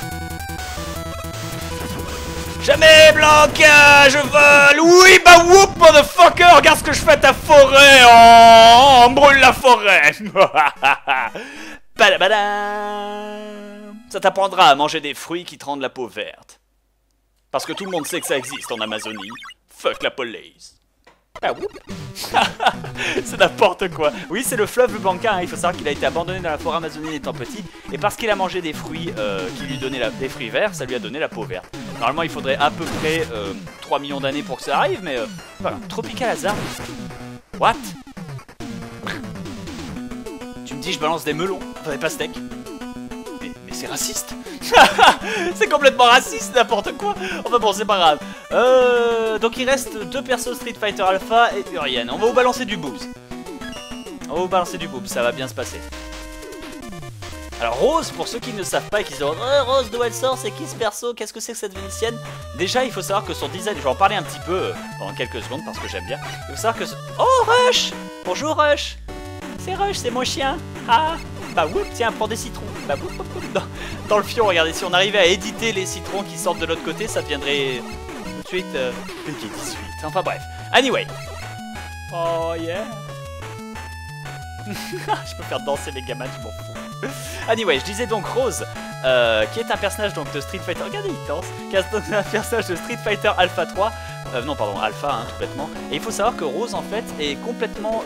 Jamais, Blanca, je vole. Oui, bah whoop, motherfucker. Regarde ce que je fais à ta forêt. Oh, on brûle la forêt. Ça t'apprendra à manger des fruits qui te rendent la peau verte. Parce que tout le monde sait que ça existe en Amazonie. Fuck la police. Ah whoop. C'est n'importe quoi. Oui, c'est le fleuve Blanca, hein. Il faut savoir qu'il a été abandonné dans la forêt amazonienne étant petit. Et parce qu'il a mangé des fruits qui lui donnaient des fruits verts, ça lui a donné la peau verte. Normalement, il faudrait à peu près 3 millions d'années pour que ça arrive, mais voilà. Tropical Hazard. What? Tu me dis je balance des melons, enfin des pastèques. Mais c'est raciste. C'est complètement raciste, n'importe quoi. Enfin bon, c'est pas grave. Donc il reste 2 persos Street Fighter Alpha et Urien. On va vous balancer du boobs. On va vous balancer du boobs, ça va bien se passer. Alors Rose, pour ceux qui ne savent pas et qui se demandent Rose d'où elle sort, c'est qui ce perso, qu'est-ce que c'est que cette Vénitienne? Déjà il faut savoir que son design, je vais en parler un petit peu pendant quelques secondes parce que j'aime bien. Il faut savoir que... Oh Rush. Bonjour Rush. C'est Rush, c'est mon chien. Ah. Bah whoop, tiens, prends des citrons. Bah whoop, whoop, whoop. Dans le fion, regardez, si on arrivait à éditer les citrons qui sortent de l'autre côté, ça deviendrait tout de suite PG 18. Enfin bref. Anyway. Oh yeah. Je peux faire danser les gamins, je m'en fous. Anyway, je disais donc Rose, qui est un personnage donc de Street Fighter. Regardez, il danse. Qui est un personnage de Street Fighter Alpha 3. Non, pardon, Alpha, hein, tout bêtement. Et il faut savoir que Rose, en fait, est complètement...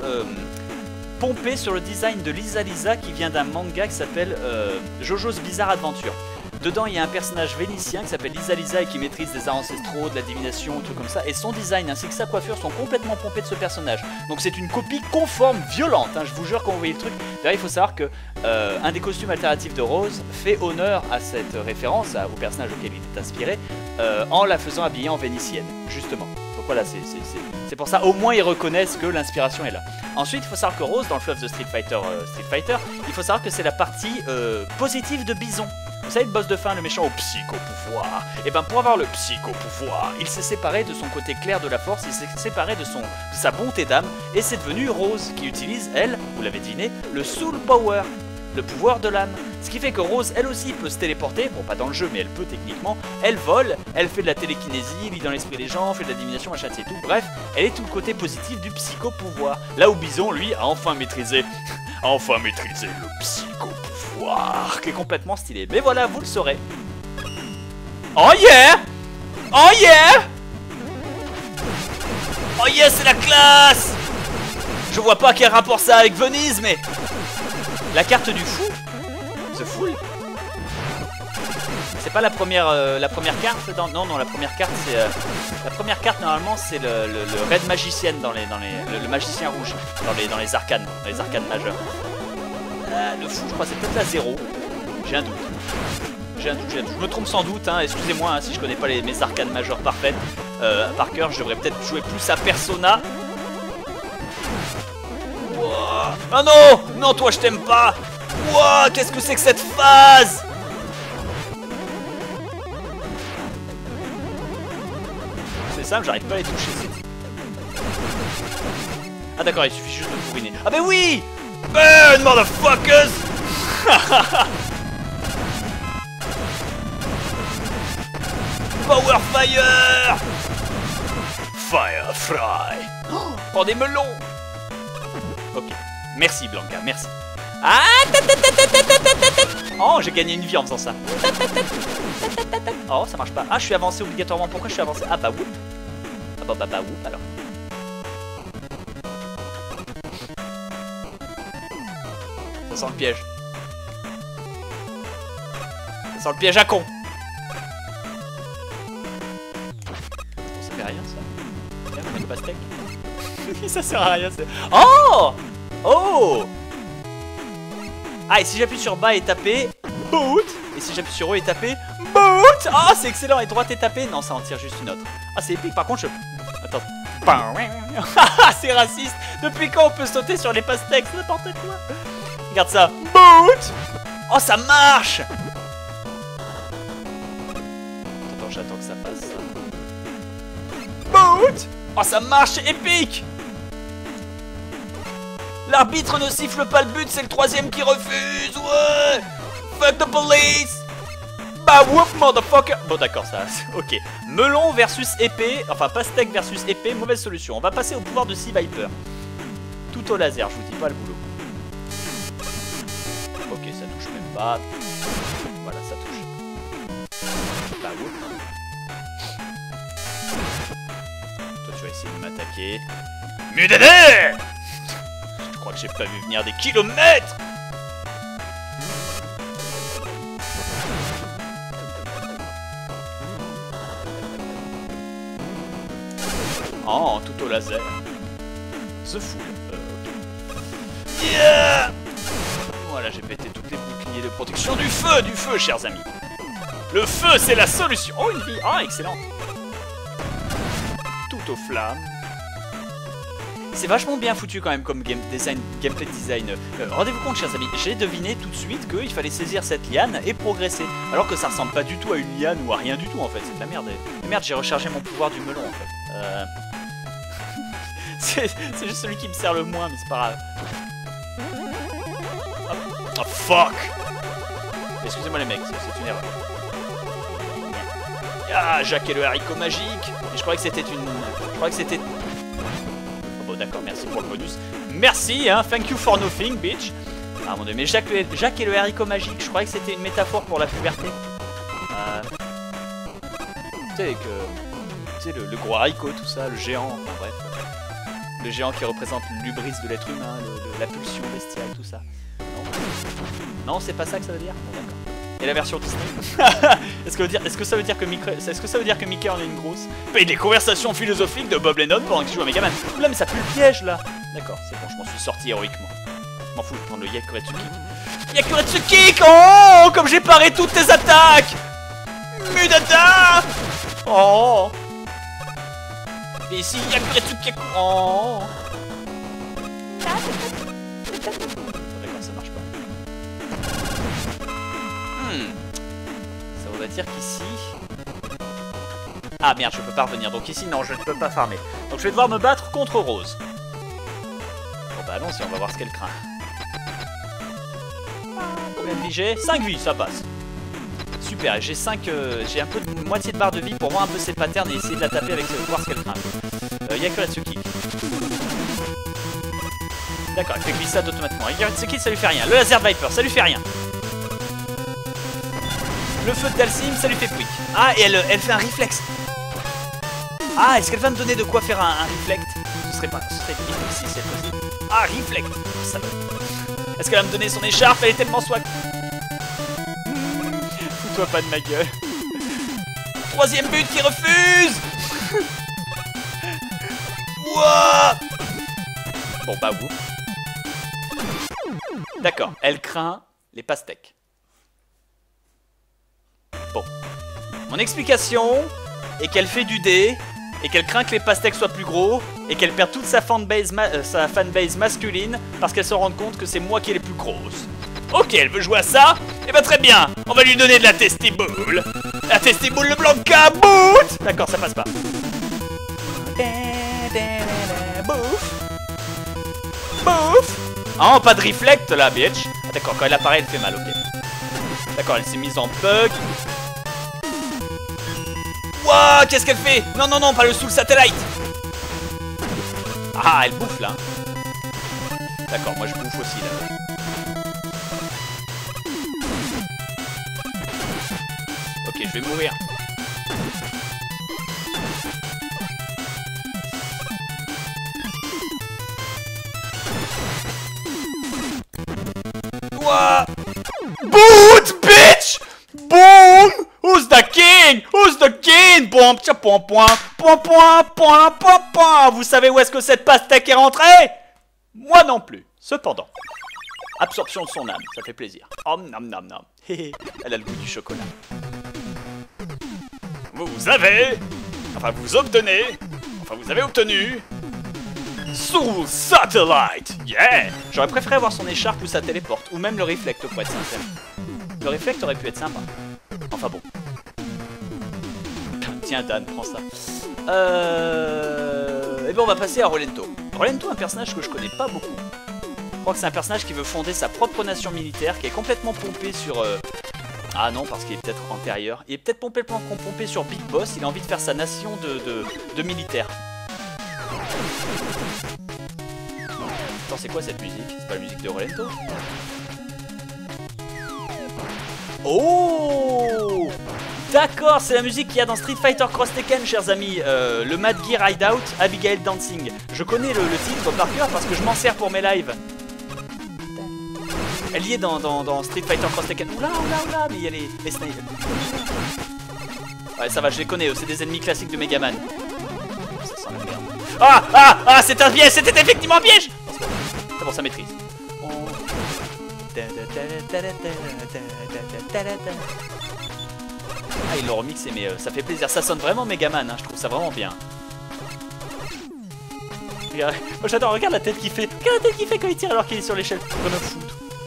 pompé sur le design de Lisa Lisa qui vient d'un manga qui s'appelle Jojo's Bizarre Adventure. Dedans, il y a un personnage vénitien qui s'appelle Lisa Lisa et qui maîtrise des arts ancestraux, de la divination, des trucs comme ça. Et son design ainsi que sa coiffure sont complètement pompés de ce personnage. Donc c'est une copie conforme, violente, hein, je vous jure quand vous voyez le truc. D'ailleurs, il faut savoir que un des costumes alternatifs de Rose fait honneur à cette référence, au personnage auquel il est inspiré, en la faisant habiller en vénitienne, justement. Donc voilà, c'est pour ça, au moins ils reconnaissent que l'inspiration est là. Ensuite, il faut savoir que Rose, dans le fluff de Street Fighter, il faut savoir que c'est la partie positive de Bison. Vous savez, le boss de fin, le méchant au psycho-pouvoir. Et ben pour avoir le psycho-pouvoir, il s'est séparé de son côté clair de la force, il s'est séparé de sa bonté d'âme, et c'est devenu Rose, qui utilise, elle, vous l'avez deviné, le Soul Power, le pouvoir de l'âme. Ce qui fait que Rose, elle aussi, peut se téléporter, bon pas dans le jeu, mais elle peut techniquement, elle vole, elle fait de la télékinésie, lit dans l'esprit des gens, fait de la divination, machin, c'est tout. Bref, elle est tout le côté positif du psycho-pouvoir. Là où Bison, lui, a enfin maîtrisé le psycho-pouvoir, qui est complètement stylé. Mais voilà, vous le saurez. Oh yeah! Oh yeah! Oh yeah, c'est la classe! Je vois pas quel rapport ça a avec Venise, mais... La carte du fou? The Fool? C'est pas la première carte dans... Non, la première carte, c'est... La première carte, normalement, c'est le Red Magician le magicien rouge, dans les arcanes majeures. Le fou, je crois, c'est peut-être la 0. J'ai un doute. Je me trompe sans doute, hein. Excusez-moi hein, si je connais pas mes arcanes majeures parfaites. Par cœur, je devrais peut-être jouer plus à Persona. Wow. Oh non! Non, toi, je t'aime pas! Wow, qu'est-ce que c'est que cette phase? C'est simple, j'arrive pas à les toucher. Ah d'accord, il suffit juste de bourriner. Ah mais oui! Burn, motherfuckers! Power fire! Fire fry! Oh, des melons! Ok, merci Blanca, merci. Ah! Oh, j'ai gagné une vie en faisant ça. Oh, ça marche pas. Ah, je suis avancé obligatoirement. Pourquoi je suis avancé? Ah bah whoop. Ah bah whoop alors. Ça sent le piège. Ça sent le piège à con. Ça fait rien ça. Regarde, une pastèque. Ça sert à rien. Oh! Oh! Ah, et si j'appuie sur bas et taper, boot! Et si j'appuie sur haut et taper, boot! Ah, c'est excellent! Et droite et taper? Non, ça en tire juste une autre. Ah, c'est épique. Par contre, Attends. C'est raciste! Depuis quand on peut sauter sur les pastèques? C'est n'importe quoi! Regarde ça! Boot! Oh, ça marche! Attends, j'attends que ça passe. Boot! Oh, ça marche! C'est épique! L'arbitre ne siffle pas le but, c'est le troisième qui refuse. Ouais. Fuck the police. Bah whoop motherfucker. Bon d'accord ça, ok. Melon versus épée, enfin pastèque versus épée, mauvaise solution. On va passer au pouvoir de Sea Viper. Tout au laser, je vous dis pas le boulot. Ok, ça touche même pas. Voilà, ça touche. Bah whoop. Toi tu vas essayer de m'attaquer. Mudédé! Je crois que j'ai pas vu venir des kilomètres. Oh, tout au laser. The Fool. Yeah! Voilà, j'ai pété toutes les boucliers de protection du feu, chers amis. Le feu, c'est la solution. Oh, une vie. Ah, excellent. Tout aux flammes. C'est vachement bien foutu quand même comme gameplay design. Rendez-vous compte chers amis, j'ai deviné tout de suite qu'il fallait saisir cette liane et progresser. Alors que ça ressemble pas du tout à une liane ou à rien du tout en fait, c'est de la merde. Merde, j'ai rechargé mon pouvoir du melon en fait. C'est juste celui qui me sert le moins, mais c'est pas grave. Oh fuck! Excusez-moi les mecs, c'est une erreur. Ah, Jacques et le haricot magique. Je croyais que c'était une... Je croyais que c'était... Bon d'accord, merci pour le bonus. Merci, hein, thank you for nothing, bitch. Ah mon dieu, mais Jacques et le haricot magique, je croyais que c'était une métaphore pour la puberté. Tu sais, le gros haricot, tout ça, le géant, enfin bref. Le géant qui représente l'hubris de l'être humain, la pulsion bestiale, tout ça. Non, non c'est pas ça que ça veut dire? Bon d'accord. Et la version Disney. Est-ce que ça veut dire que Mickey en a une grosse? Et des conversations philosophiques de Bob Lennon pendant qu'il joue à Megaman. Là mais ça pue le piège là. D'accord, c'est bon, je m'en suis sorti héroïquement. Je m'en fous de prendre le Yakuretsu Kick. Yakuretsu Kick. Oh, comme j'ai paré toutes tes attaques. Mudata. Oh. Et ici, Yakuretsu Kick. Oh. Ça marche pas. Ça voudrait dire qu'ici... Ah merde, je peux pas revenir. Donc ici, non, je ne peux pas farmer. Donc je vais devoir me battre contre Rose. Bon bah allons-y, on va voir ce qu'elle craint. Combien de vies j'ai? 5 vies, ça passe. Super, j'ai 5... j'ai un peu de moitié de barre de vie pour voir un peu ses patterns et essayer de la taper avec voir ce qu'elle craint. Yakuretsu Kick. D'accord, elle fait glissade automatiquement. Yakuretsu Kick, ça lui fait rien. Le laser Viper, ça lui fait rien. Le feu de Dalsim, ça lui fait quick. Ah, et elle fait un réflexe. Ah, est-ce qu'elle va me donner de quoi faire un reflect? Ce serait difficile cette fois-ci. Ah, reflect. Est-ce qu'elle va me donner son écharpe? Elle est tellement swag. Fous-toi pas de ma gueule. Troisième but qui refuse. Wouah. Bon, bah vous. D'accord, elle craint les pastèques. Bon. Mon explication est qu'elle fait du dé et qu'elle craint que les pastèques soient plus gros et qu'elle perd toute sa fanbase masculine parce qu'elle se rend compte que c'est moi qui est les plus grosse. Ok, elle veut jouer à ça? Eh ben très bien, on va lui donner de la testiboule. La testiboule le Blanca, boot. D'accord, ça passe pas. Bouf. Bouf. Oh, pas de reflect là, bitch. Ah d'accord, quand elle apparaît, elle fait mal, ok. D'accord, elle s'est mise en bug. Wouah, qu'est-ce qu'elle fait? Non, non, non, pas le soul satellite. Ah, elle bouffe là. D'accord, moi je bouffe aussi là. Ok, je vais mourir. Wouah. Boot, bitch. Boom. Who's the king? Who's the king? Point, point, point, point, point, point, point, point. Vous savez où est-ce que cette pastèque est rentrée? Moi non plus. Cependant, absorption de son âme, ça fait plaisir. Oh, nam, nam, nam. Elle a le goût du chocolat. Vous avez... Enfin, vous obtenez... Enfin, vous avez obtenu... Soul Satellite. Yeah. J'aurais préféré avoir son écharpe ou sa téléporte. Ou même le reflect, pour être sincère. Le reflect aurait pu être sympa. Enfin bon. Tiens Dan, prends ça. Et bien on va passer à Rolento. Rolento, un personnage que je connais pas beaucoup. Je crois que c'est un personnage qui veut fonder sa propre nation militaire, qui est complètement pompé sur... Ah non, parce qu'il est peut-être antérieur. Il est peut-être complètement pompé sur Big Boss, il a envie de faire sa nation de militaires. Attends, c'est quoi cette musique? C'est pas la musique de Rolento? Oh! D'accord, c'est la musique qu'il y a dans Street Fighter Cross Tekken, chers amis. Le Mad Gear Hideout, Abigail Dancing. Je connais le titre par cœur parce que je m'en sers pour mes lives. Elle y est dans Street Fighter Cross Tekken. Oula, oula, oula, mais il y a les snipers. Ouais, ça va, je les connais, c'est des ennemis classiques de Megaman. Ça sent la merde. Ah, ah, ah, c'est un piège, c'était effectivement un piège. C'est bon, ça maîtrise. Ah, ils l'ont remixé, mais ça fait plaisir. Ça sonne vraiment Megaman, hein, je trouve ça vraiment bien. Regarde, moi j'adore, regarde la tête qu'il fait. Regarde la tête qu'il fait quand il tire alors qu'il est sur l'échelle. Comme un foot.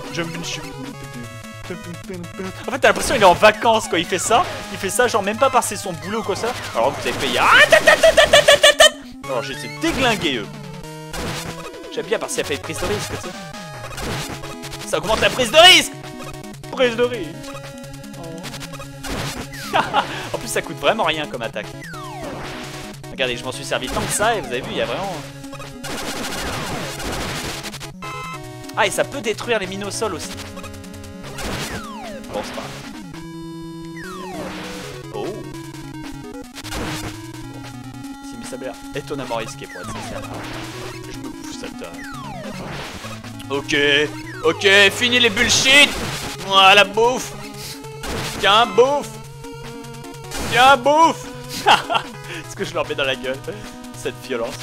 En fait, t'as l'impression qu'il est en vacances quand il fait ça. Il fait ça, genre même pas passer son boulot ou quoi ça. Alors vous avez payé. Alors j'étais déglingué eux. J'aime bien parce qu'il a fait une prise de risque, tu sais. Ça augmente la prise de risque. Prise de risque. Oh. En plus ça coûte vraiment rien comme attaque. Regardez, je m'en suis servi tant que ça et vous avez vu, il y a vraiment... Ah, et ça peut détruire les mines au sol aussi. Bon, c'est pas grave. Oh. Si, mais ça m'a l'air étonnamment risqué pour être sincère. Je me bouffe ça. Ok, ok, fini les bullshit. Voilà, bouffe. Tiens, bouffe. Tiens, bouffe. Est-ce que je leur mets dans la gueule cette violence?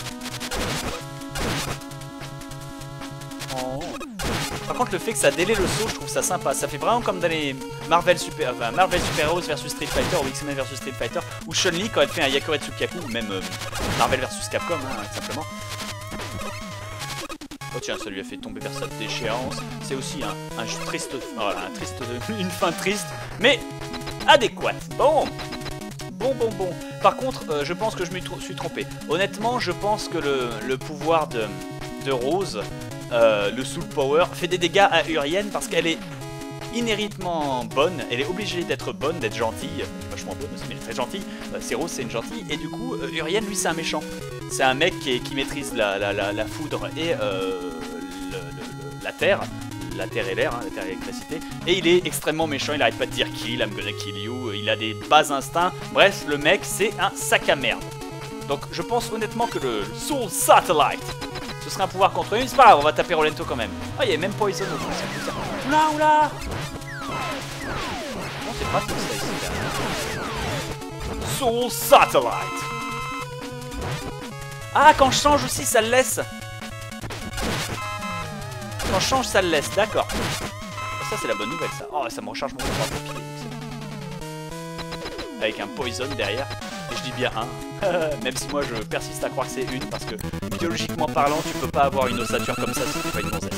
Oh. Par contre, le fait que ça délaie le saut, je trouve ça sympa. Ça fait vraiment comme dans les Marvel Super Heroes versus Street Fighter ou X-Men versus Street Fighter, ou Chun-Li quand elle fait un Yakuretsu Kyaku, ou même Marvel versus Capcom, hein, simplement. Oh tiens, ça lui a fait tomber vers sa déchéance. C'est aussi un triste, voilà, une fin triste, mais adéquate. Bon. Par contre, je pense que je me suis trompé. Honnêtement, je pense que le pouvoir de Rose, le Soul Power, fait des dégâts à Urien parce qu'elle est inhéritement bonne. Elle est obligée d'être bonne, d'être gentille. Elle est vachement bonne aussi, mais elle est très gentille. C'est Rose, c'est une gentille. Et du coup, Urien, lui, c'est un méchant. C'est un mec qui maîtrise la foudre et la terre. La terre et l'air, hein, la terre et l'électricité. Et il est extrêmement méchant, il arrête pas de dire kill, I'm gonna kill you, il a des bas instincts. Bref, le mec, c'est un sac à merde. Donc je pense honnêtement que le Soul Satellite, ce serait un pouvoir contre lui. C'est pas grave, on va taper Rolento quand même. Ah, il y a même Poison au fond. Oula. Non, c'est pas tout ça ici. Soul Satellite. Ah, quand je change aussi, ça le laisse. Quand je change, ça le laisse, d'accord. Ça, c'est la bonne nouvelle, ça. Oh, ça me recharge mon pouvoir de pied. Avec un poison derrière. Et je dis bien un. Même si moi, je persiste à croire que c'est une. Parce que, biologiquement parlant, tu peux pas avoir une ossature comme ça si tu fais pas une gonzesse.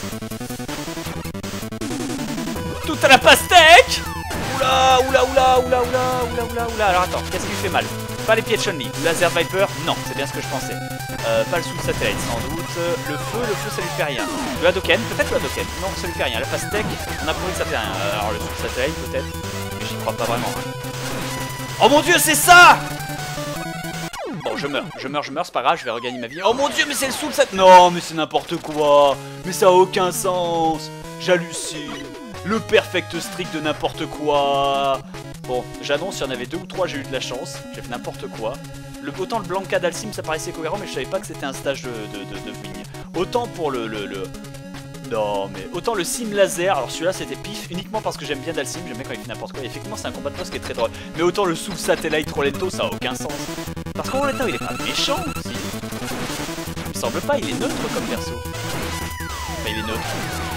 Tout à la pastèque. Oula. Alors attends, qu'est-ce qui lui fait mal? Pas les pieds de Chun-Li. Laser Viper, non, c'est bien ce que je pensais. Pas le Soul Satellite, sans doute. Le feu, ça lui fait rien. Le Hadoken, peut-être le Hadoken. Non, ça lui fait rien. La pastèque, on a prouvé que ça fait rien. Alors le Soul Satellite, peut-être. Mais j'y crois pas vraiment. Oh mon dieu, c'est ça! Bon, je meurs, c'est pas grave, je vais regagner ma vie. Oh mon dieu, mais c'est le Soul Satellite! Non, mais c'est n'importe quoi! Mais ça a aucun sens! J'hallucine! Le perfect streak de n'importe quoi! Bon, j'annonce, s'il y en avait 2 ou 3, j'ai eu de la chance. J'ai fait n'importe quoi. Autant le Blanca d'Alcim, ça paraissait cohérent, mais je savais pas que c'était un stage de wing. Autant pour non, mais autant le Sim Laser, alors celui-là c'était pif uniquement parce que j'aime bien Dalsim, j'aime bien quand il fait n'importe quoi. Et effectivement, c'est un combat de boss qui est très drôle. Mais autant le Soul Satellite Rolento, ça a aucun sens. Parce qu'en Rolento, il est pas méchant aussi. Il me semble pas, il est neutre comme perso. Enfin, il est neutre.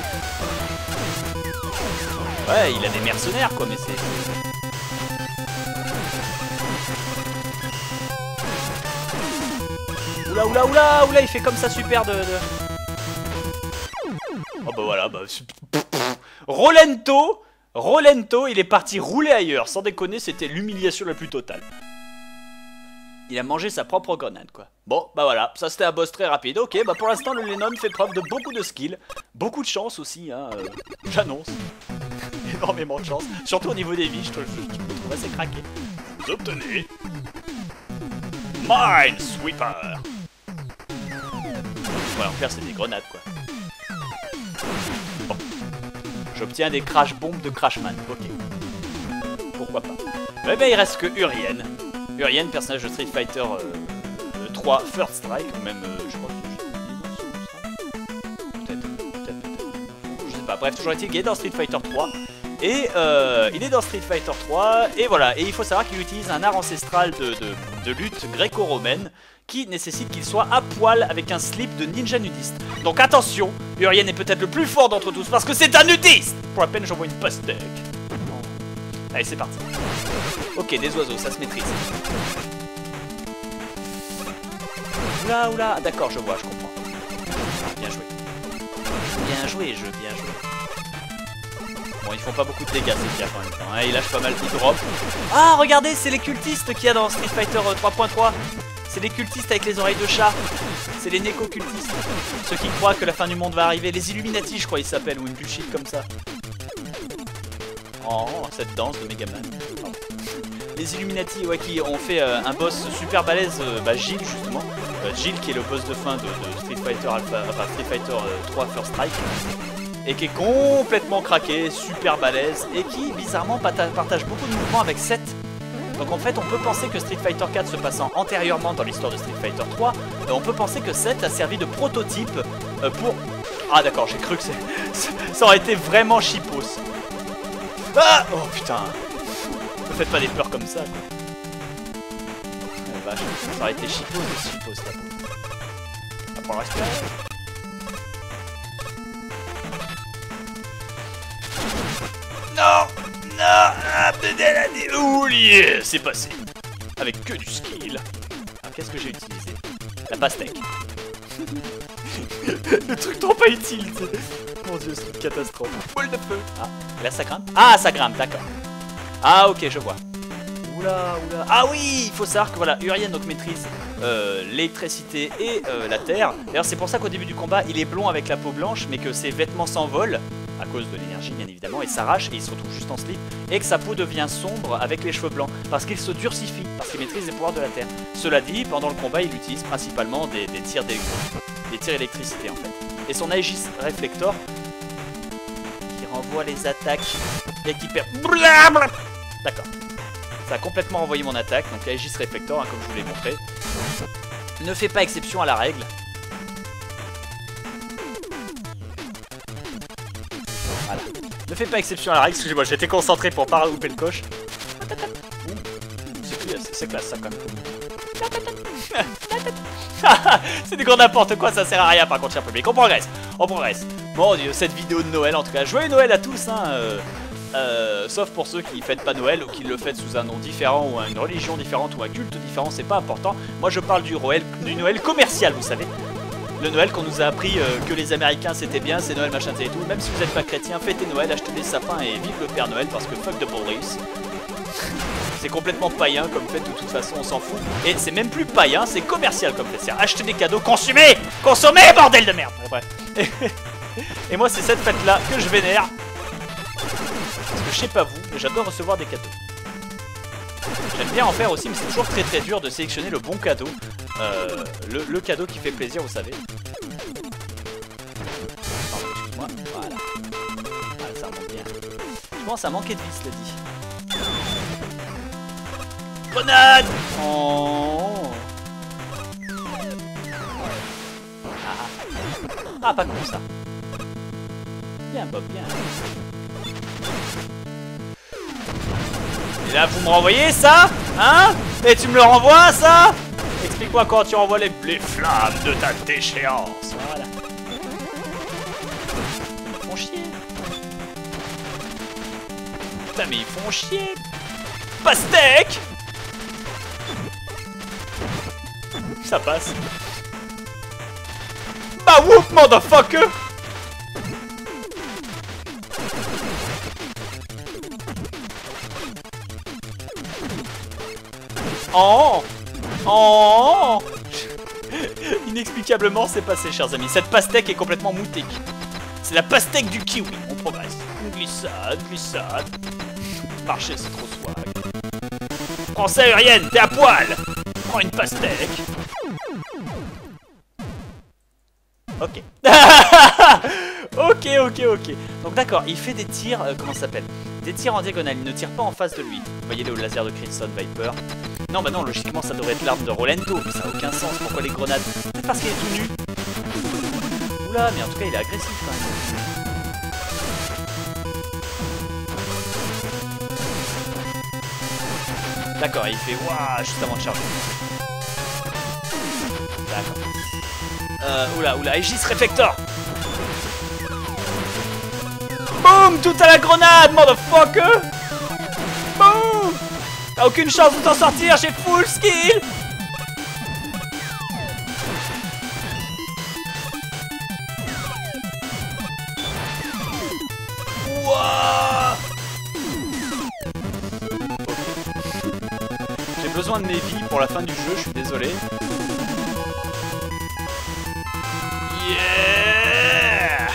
Ouais, il a des mercenaires quoi, mais c'est... Oula, il fait comme ça super de... Oh bah voilà, bah... Rolento, il est parti rouler ailleurs, sans déconner, c'était l'humiliation la plus totale. Il a mangé sa propre grenade, quoi. Bon, bah voilà, ça c'était un boss très rapide. Ok, bah pour l'instant, le Lennon fait preuve de beaucoup de skill, beaucoup de chance aussi, hein, j'annonce. Énormément de chance, surtout au niveau des vies, je trouve assez craqué. Vous obtenez... Minesweeper. Voilà, en clair, c'est des grenades, quoi. Bon. J'obtiens des crash bombes de Crashman, ok. Pourquoi pas. Eh ben, il reste que Urien. Urien, personnage de Street Fighter 3 First Strike, ou même, je crois que... Peut-être. Je sais pas, bref, toujours est-il qu'il est dans Street Fighter 3. Et il est dans Street Fighter 3, et voilà. Et il faut savoir qu'il utilise un art ancestral de lutte gréco-romaine qui nécessite qu'il soit à poil avec un slip de ninja nudiste. Donc attention, Urien est peut-être le plus fort d'entre tous parce que c'est un nudiste. Pour la peine, j'envoie une pastèque. Allez, c'est parti. Ok, des oiseaux, ça se maîtrise. Oula, d'accord, je vois, je comprends. Bien joué. Bien joué, bien joué. Bon, ils font pas beaucoup de dégâts, c'est clair en même temps. Hein. Ils lâchent pas mal de drops. Ah, regardez, c'est les cultistes qu'il y a dans Street Fighter 3.3. C'est les cultistes avec les oreilles de chat. C'est les néco-cultistes. Ceux qui croient que la fin du monde va arriver. Les Illuminati, je crois, ils s'appellent, ou une bullshit comme ça. Oh, cette danse de Megaman. Oh. Les Illuminati, ouais, qui ont fait un boss super balèze, Jill, justement. Jill, qui est le boss de fin de Street Fighter Alpha, enfin Street Fighter 3 First Strike. Et qui est complètement craqué, super balèze, et qui, bizarrement, partage beaucoup de mouvements avec Seth. Donc en fait, on peut penser que Street Fighter 4 se passant antérieurement dans l'histoire de Street Fighter 3, on peut penser que Seth a servi de prototype pour... Ah d'accord, j'ai cru que ça aurait été vraiment cheapos. Ah oh putain. faites pas des peurs comme ça, quoi. Vache, ça aurait été chipos là. Apprends le respect. Non, oh yeah, c'est passé. Avec que du skill. Alors qu'est-ce que j'ai utilisé? La pastèque. Le truc trop pas utile. Mon dieu, c'est une catastrophe. Boule de feu. Ah, là ça grimpe. Ah, ça grimpe, d'accord. Ah, ok, je vois. Oula. Ah oui, il faut savoir que voilà, Urien donc maîtrise l'électricité et la terre. D'ailleurs, c'est pour ça qu'au début du combat, il est blond avec la peau blanche, mais que ses vêtements s'envolent à cause de l'énergie, bien évidemment, et s'arrache et il se retrouve juste en slip, et que sa peau devient sombre avec les cheveux blancs, parce qu'il se durcifie, parce qu'il maîtrise les pouvoirs de la terre. Cela dit, pendant le combat, il utilise principalement des tirs d'électricité en fait. Et son Aegis Reflector, qui renvoie les attaques et qui perd... D'accord. Ça a complètement renvoyé mon attaque, donc Aegis Reflector, hein, comme je vous l'ai montré. Ne fait pas exception à la règle. Voilà. Ne fait pas exception à la règle, excusez-moi, j'étais concentré pour pas louper le coche. C'est classe ça quand même. C'est du grand n'importe quoi, ça sert à rien par contre, cher public. On progresse. Mon dieu, cette vidéo de Noël en tout cas. Joyeux Noël à tous, hein. Sauf pour ceux qui fêtent pas Noël ou qui le fêtent sous un nom différent ou une religion différente ou un culte différent, c'est pas important. Moi je parle du Noël commercial, vous savez. Le Noël qu'on nous a appris que les Américains c'était bien, c'est Noël machin et tout. Même si vous n'êtes pas chrétien, fêtez Noël, achetez des sapins et vive le Père Noël parce que fuck the police. C'est complètement païen comme fête, de toute façon on s'en fout. Et c'est même plus païen, c'est commercial comme fête. C'est acheter des cadeaux, consommer, bordel de merde. Bref. Et moi c'est cette fête là que je vénère. Parce que je sais pas vous, mais j'adore recevoir des cadeaux. J'aime bien en faire aussi, mais c'est toujours très dur de sélectionner le bon cadeau. Le cadeau qui fait plaisir, vous savez. Pardon, excuse-moi. Voilà. Voilà, ça remonte bien. Je pense à manquer de vie, cela dit. Grenade! Oh. Ah, pas comme ça. Bien, Bob, bien. Et là, vous me renvoyez ça? Hein? Et tu me le renvoies, ça? Explique-moi quand tu renvoies les flammes de ta déchéance. Voilà. Ils font chier. Putain, mais ils font chier. Pastèque! Ça passe. Bah whoop, motherfucker! Oh! Oh! Inexplicablement, c'est passé, chers amis. Cette pastèque est complètement moutée. C'est la pastèque du kiwi. On progresse. Glissade. Marcher, c'est trop swag. Prends ça, Urienne, t'es à poil! Prends une pastèque. Ok. Ok. Donc d'accord, il fait des tirs, comment ça s'appelle? Des tirs en diagonale, il ne tire pas en face de lui. Vous voyez le laser de Crimson Viper. Non, bah non, logiquement ça devrait être l'arme de Rolento, mais ça n'a aucun sens, pourquoi les grenades? Peut-être parce qu'il est tout nu. Oula, mais en tout cas il est agressif quand même. D'accord, il fait waouh juste avant de charger. D'accord. Oula, Aegis Reflector. Boum, tout à la grenade, motherfucker. Boum. T'as aucune chance de t'en sortir, j'ai full skill. Wouah. J'ai besoin de mes vies pour la fin du jeu, je suis désolé. Yeah!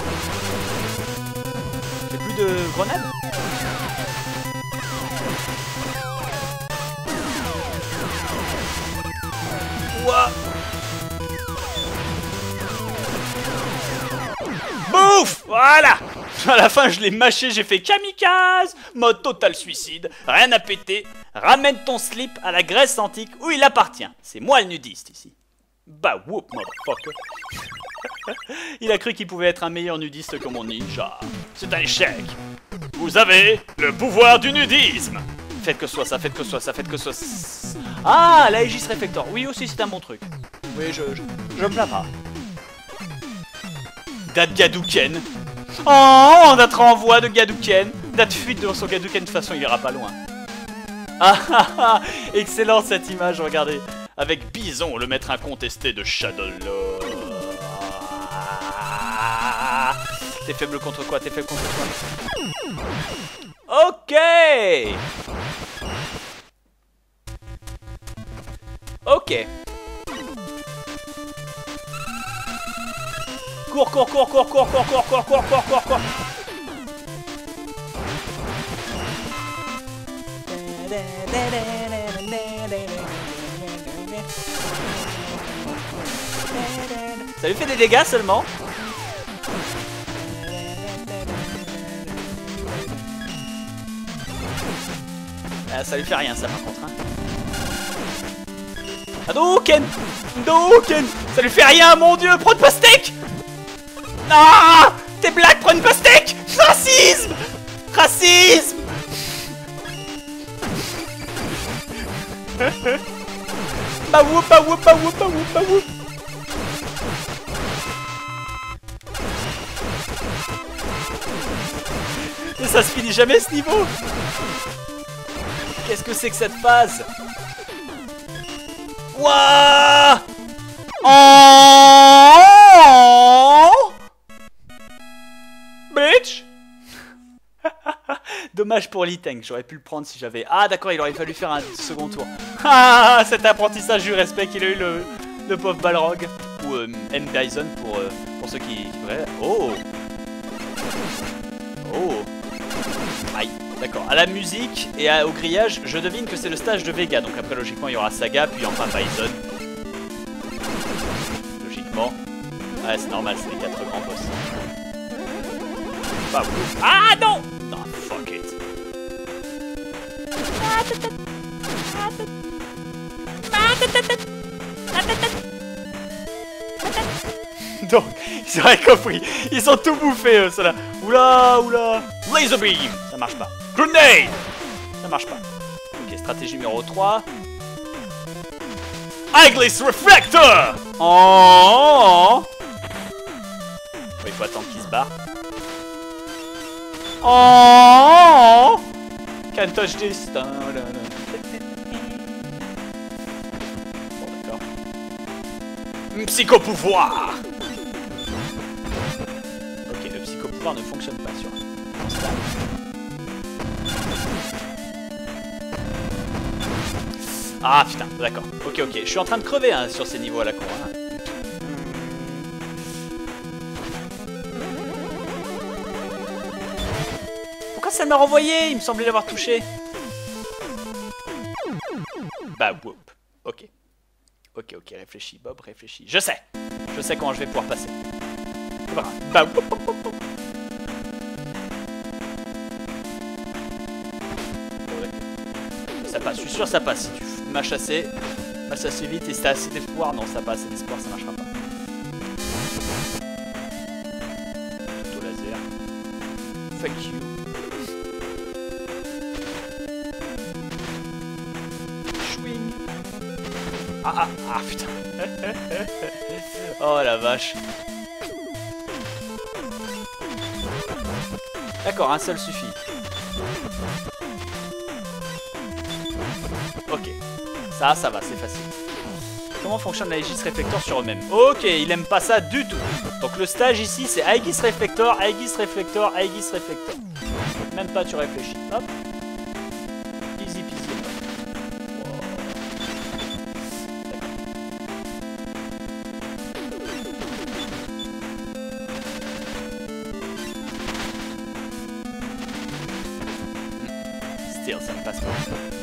J'ai plus de grenades? Ouah! Bouf! Voilà! À la fin, je l'ai mâché, j'ai fait kamikaze! Mode total suicide, rien à péter. Ramène ton slip à la Grèce antique où il appartient. C'est moi le nudiste ici. Bah whoop, motherfucker. Il a cru qu'il pouvait être un meilleur nudiste que mon ninja. C'est un échec. Vous avez le pouvoir du nudisme. Faites que soit ça, faites que soit ça, faites que soit ça. Ah, la Aegis Reflector. Oui, aussi, c'est un bon truc. Oui, je me plains pas. Date Gadouken. Oh, on a renvoi de Gadouken. Date fuite de son Gadouken, de toute façon, il ira pas loin. Ah ah ah, excellente cette image, regardez. Avec Bison, le maître incontesté de Shadowlord. Ah, t'es faible contre quoi? T'es faible contre quoi? Ok. Ok. Cours, cours, cours, cours, cours, cours, cours, cours, cours, cours, cours, cours. Ça lui fait des dégâts seulement. Ah, ça lui fait rien ça par contre hein. Hadouken! Hadouken! Ça lui fait rien, mon dieu! Prends une pastèque! Ah! T'es black, prends une pastèque! Racisme! Racisme! Bah whoop, bah whoop, bah whoop, bah whoop, bah whoop! Mais ça se finit jamais ce niveau! Qu'est-ce que c'est que cette phase? Wouah! Oh! Bitch! Dommage pour Li-Teng, j'aurais pu le prendre si j'avais... Ah d'accord, il aurait fallu faire un second tour. Ah, cet apprentissage du respect qu'il a eu le pauvre Balrog. Ou M. Dyson pour ceux qui... Oh! Oh! Aïe, d'accord. À la musique et au grillage, je devine que c'est le stage de Vega. Donc après, logiquement, il y aura Saga, puis enfin Bison. Logiquement. Ouais, c'est normal, c'est les 4 grands boss. Bah, ah non! Non, fuck it. Donc, ils auraient compris. Ils ont tout bouffé, eux, ceux-là. Oula, oula. Laser Beam. Ça marche pas. Grenade. Ça marche pas. Ok, stratégie numéro 3. Eyeglass Reflector. Oh. Il faut attendre qu'il se barre. Oh. Can't touch this. Bon, d'accord. Psychopouvoir. Ok, le psychopouvoir ne fonctionne pas sur un stade. Ah putain, d'accord. Ok, ok. Je suis en train de crever hein, sur ces niveaux à la con. Hein. Pourquoi ça m'a renvoyé? Il me semblait l'avoir touché. Bah, whoop. Ok. Ok, ok, réfléchis, Bob, réfléchis. Je sais comment je vais pouvoir passer. Voilà. Bah, whoop, whoop, whoop, whoop. Ça passe, je suis sûr ça passe. Si tu mâches assez vite et si t'as assez d'espoir, non, ça passe, assez d'espoir, ça marchera pas. Auto laser. Fuck you. Swing. Ah putain. Oh la vache. D'accord, un seul suffit. Ok, ça va, c'est facile. Comment fonctionne la Aegis Reflector sur eux-mêmes? Ok, il aime pas ça du tout. Donc le stage ici, c'est Aegis Reflector, Aegis Reflector, Aegis Reflector. Même pas, tu réfléchis. Hop. Easy peasy. Wow. Still, ça ne passe pas.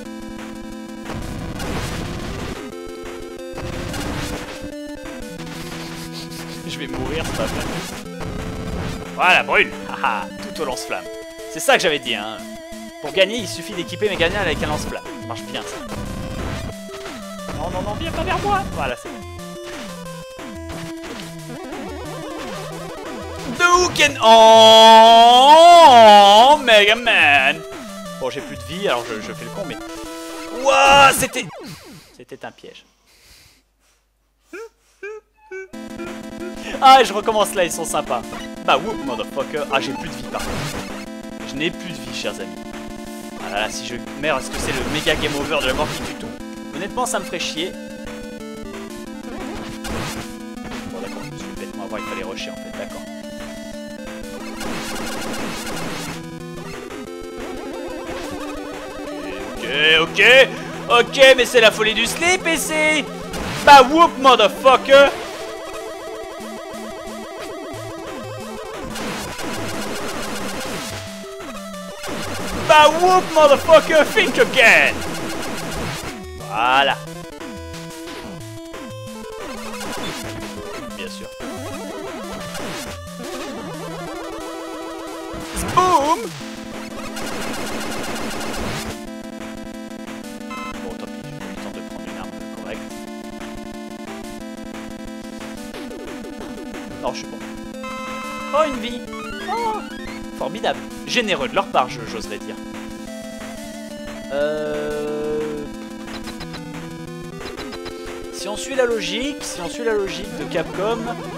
Je vais mourir, c'est pas vrai. Voilà, brûle. Haha, tout au lance-flamme. C'est ça que j'avais dit, hein. Pour gagner, il suffit d'équiper mes gagnants avec un lance-flamme. Ça marche bien, ça. Non, non, non, viens pas vers moi. Voilà, c'est bon. Hadouken! Oh, Mega Man. Bon, j'ai plus de vie, alors je fais le con, mais... Ouah, c'était... C'était un piège. Ah, je recommence là, ils sont sympas. Bah, whoop, motherfucker. Ah, j'ai plus de vie, par contre. Je n'ai plus de vie, chers amis. Ah là là, si je meurs, est-ce que c'est le méga game over de la mort qui tue tout? Honnêtement, ça me ferait chier. Bon, d'accord, je me suis bêtement avoir, il fallait rusher, en fait, d'accord. Ok, mais c'est la folie du slip ici. Bah whoop motherfucker. Bah whoop motherfucker, think again. Voilà. Bien sûr. Boom. Non, je suis bon. Oh, une vie. Oh, formidable. Généreux de leur part, j'oserais dire. Si on suit la logique, de Capcom,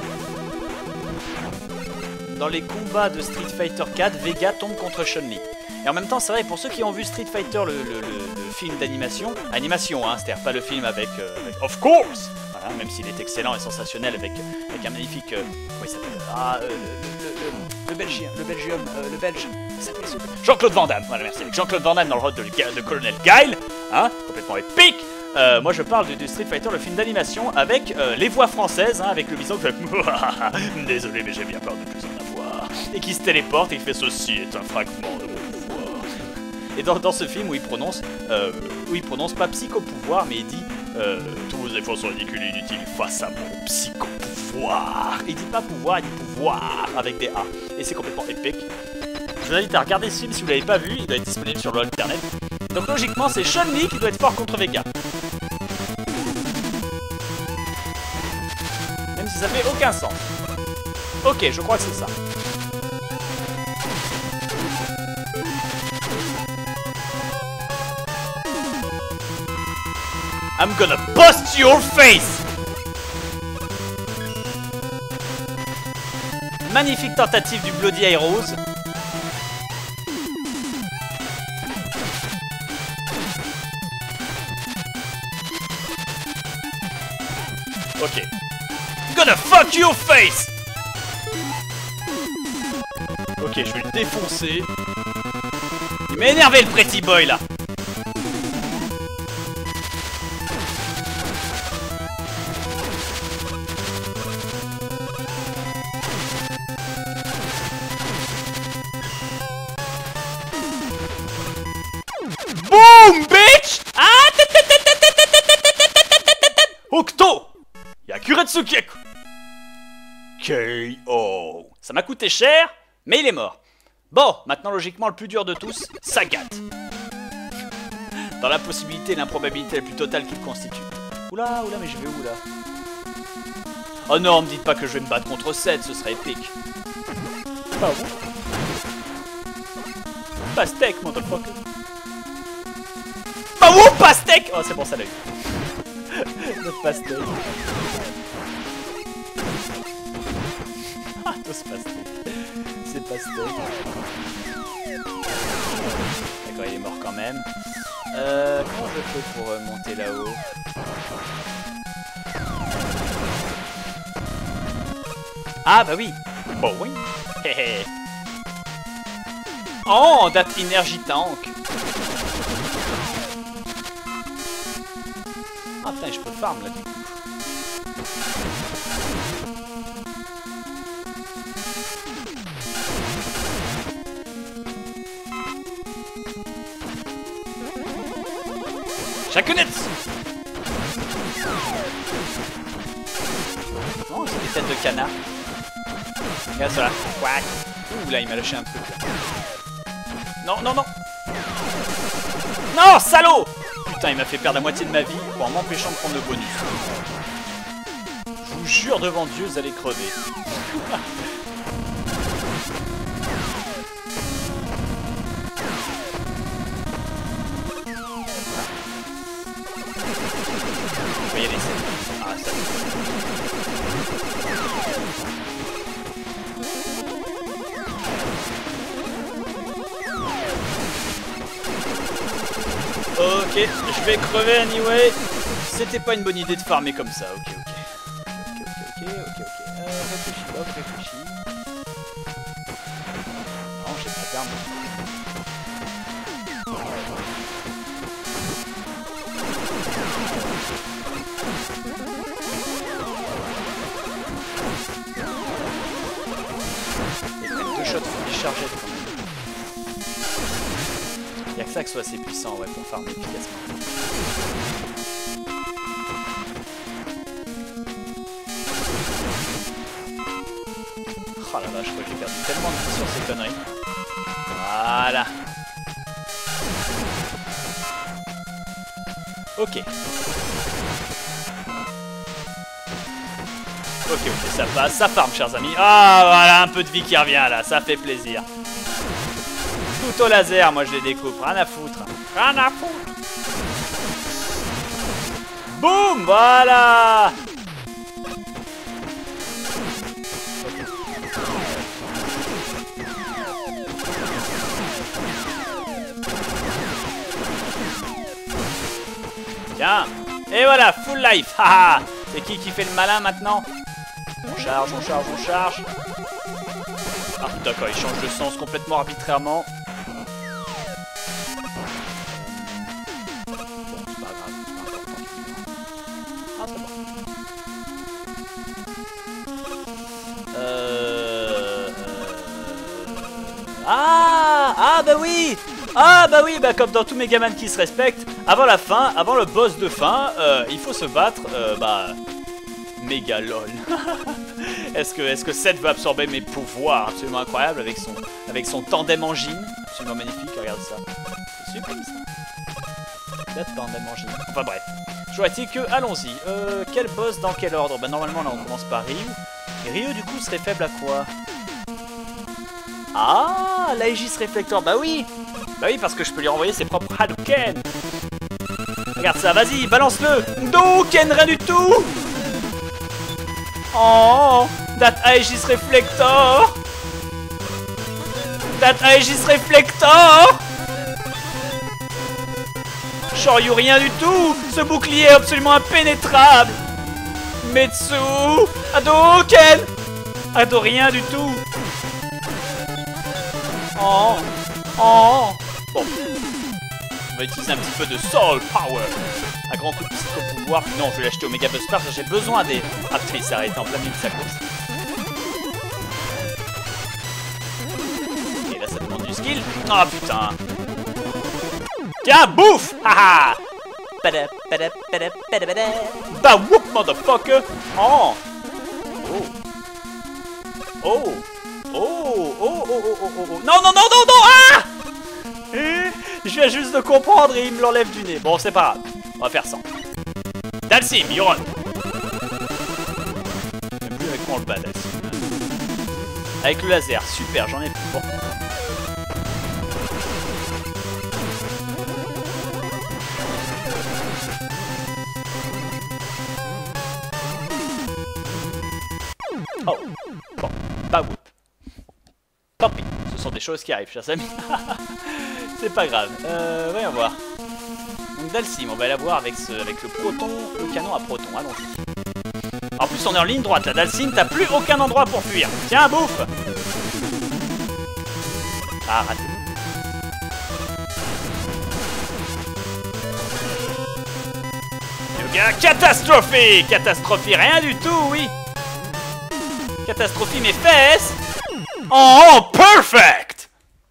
dans les combats de Street Fighter 4, Vega tombe contre Chun-Li. Et en même temps, c'est vrai, pour ceux qui ont vu Street Fighter, le film d'animation, hein, c'est-à-dire pas le film avec Of Course, voilà, même s'il est excellent et sensationnel avec un magnifique, comment il s'appelle, le Belge, Jean-Claude Van Damme, voilà, merci, avec Jean-Claude Van Damme dans le rôle de Colonel Guile, hein, complètement épique. Moi je parle de Street Fighter, le film d'animation, avec les voix françaises, hein, avec le bison qui fait désolé mais j'ai bien peur de plus en avoir, et qui se téléporte et qui fait ceci est un fragment de mon pouvoir. Et dans ce film où il prononce pas psycho-pouvoir, mais il dit tous vos efforts sont ridicules et inutiles face à mon psycho-pouvoir. Il dit pas pouvoir, il dit pouvoir avec des A. Et c'est complètement épique. Je vous invite à regarder ce film si vous l'avez pas vu, il doit être disponible sur l'internet. Donc logiquement c'est Chun-Li qui doit être fort contre Vega. Même si ça fait aucun sens. Ok, je crois que c'est ça. I'm gonna bust your face! Magnifique tentative du Bloody Heroes. Ok. Gonna fuck your face! Ok, je vais le défoncer. Il m'a énervé le pretty boy là. Boom, bitch! Ah! Octo! Yakuretsuki! KO! Ça m'a coûté cher, mais il est mort. Bon, maintenant logiquement le plus dur de tous, Sagat. Dans la possibilité et l'improbabilité la plus totale qu'il constitue. Oula, mais je vais où là? Oh non, me dites pas que je vais me battre contre 7, ce serait épique. Ah bon? Pastèque, motherfucker. Ah oh, pastèque! Oh, c'est bon, ça l'a eu. Notre pastèque. Ah, tous pastèque. C'est pastèque. D'accord, il est mort quand même. Comment je fais pour monter là-haut? Ah, bah oui. Bon, oui. Oh, that energy tank. Ah putain, je peux farm là du coup. Chakunetsu. Oh, c'est des têtes de canard. Regarde ça là. Quack. Ouh là, il m'a lâché un truc là. Non, non, non. Non, salaud! Putain, il m'a fait perdre la moitié de ma vie en m'empêchant de prendre le bonus. Je vous jure devant Dieu, vous allez crever. y aller, c'est... Ah, ça... Ok, je vais crever anyway. C'était pas une bonne idée de farmer comme ça. Ok. Réfléchis, Bob, réfléchis. Non, j'ai pas d'arme. Et quand même 2 shots faut les charger quand même. Y'a que ça que soit assez puissant ouais, pour farmer efficacement. Oh la vache, j'ai perdu tellement de vie sur ces conneries. Voilà. Ok. Ok, ça passe, ça farm, chers amis. Ah, voilà, un peu de vie qui revient là, ça fait plaisir. Tout au laser, moi je les découpe, rien à foutre. Rien à foutre. Boum, voilà. Tiens, et voilà, full life. Haha. C'est qui fait le malin maintenant? On charge. Ah, d'accord, il change de sens complètement arbitrairement. Bon, c'est pas grave, c'est pas important. Ah, c'est bon. Ah, bah oui! Ah bah oui, bah comme dans tous Megaman qui se respectent, avant la fin, avant le boss de fin, il faut se battre, méga lol. Est-ce que Seth va absorber mes pouvoirs absolument incroyables avec son tandem engine, absolument magnifique, regarde ça. C'est sublime ça. La tandem engine. Enfin bref. Toujours est-il que, allons-y. Quel boss dans quel ordre? Bah normalement là on commence par Ryu. Et Ryu du coup serait faible à quoi? Ah, l'Aegis Reflector, bah oui! Bah oui, parce que je peux lui renvoyer ses propres Hadouken. Regarde ça, vas-y, balance-le. Hadouken, rien du tout. Oh, that Aegis Reflector. That Aegis Reflector. Shoryu, rien du tout. Ce bouclier est absolument impénétrable. Metsu, Hadouken. Hado, rien du tout. Oh. Oh. Bon. On va utiliser un petit peu de Soul Power. Un grand coup de psycho-pouvoir. Non, je vais l'acheter au Mega Buster. J'ai besoin des... Ah, putain, il s'est arrêté en plein milieu de sa course. Et là, ça demande du skill. Ah, oh, putain. Tiens, bouffe. Haha. Bah, whoop, motherfucker. Oh. Oh. Oh. Non. Ah. Je viens juste de comprendre et il me l'enlève du nez. Bon, c'est pas grave. On va faire ça. Dalsim, you're on. Même plus avec moi on le bat, Dalsim. Avec le laser, super, j'en ai plus. Bon. Oh. Bon. Bah, whoop. Tant pis. Ce sont des choses qui arrivent, chers amis. C'est pas grave. Voyons voir. Donc Dalsim, on va la voir avec le proton, le canon à proton. Allons-y. En plus, on est en ligne droite. La Dalsim, t'as plus aucun endroit pour fuir. Tiens, bouffe. Ah, raté. Yoga, catastrophe. Catastrophe, rien du tout, oui. Catastrophe, mes fesses. Oh, perfect.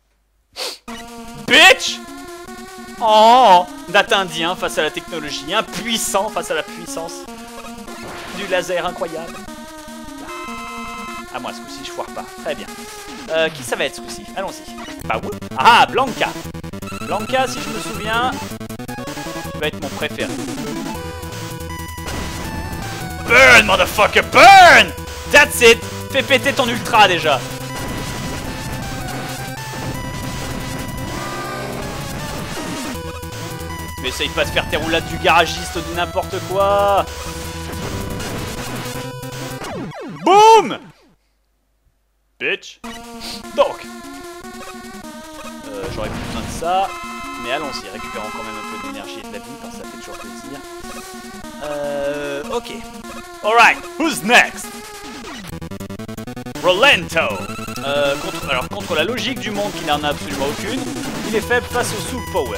Bitch. Oh, date indien face à la technologie, impuissant face à la puissance du laser incroyable. À moi ce coup-ci, je foire pas. Très bien. Qui ça va être ce coup-ci? Allons-y. Bah oui. Ah, Blanca. Blanca, si je me souviens, tu vas être mon préféré. Burn, motherfucker, burn. That's it. Fais péter ton ultra déjà. Mais essaye pas de faire tes roulades du garagiste ou du n'importe quoi. Boum. Bitch. Donc. J'aurais plus besoin de ça. Mais allons-y, récupérons quand même un peu d'énergie et de la vie, parce que ça fait toujours plaisir. Ok. Alright, who's next? Rolento. Contre la logique du monde qui n'en a absolument aucune, il est faible face au Soul Power.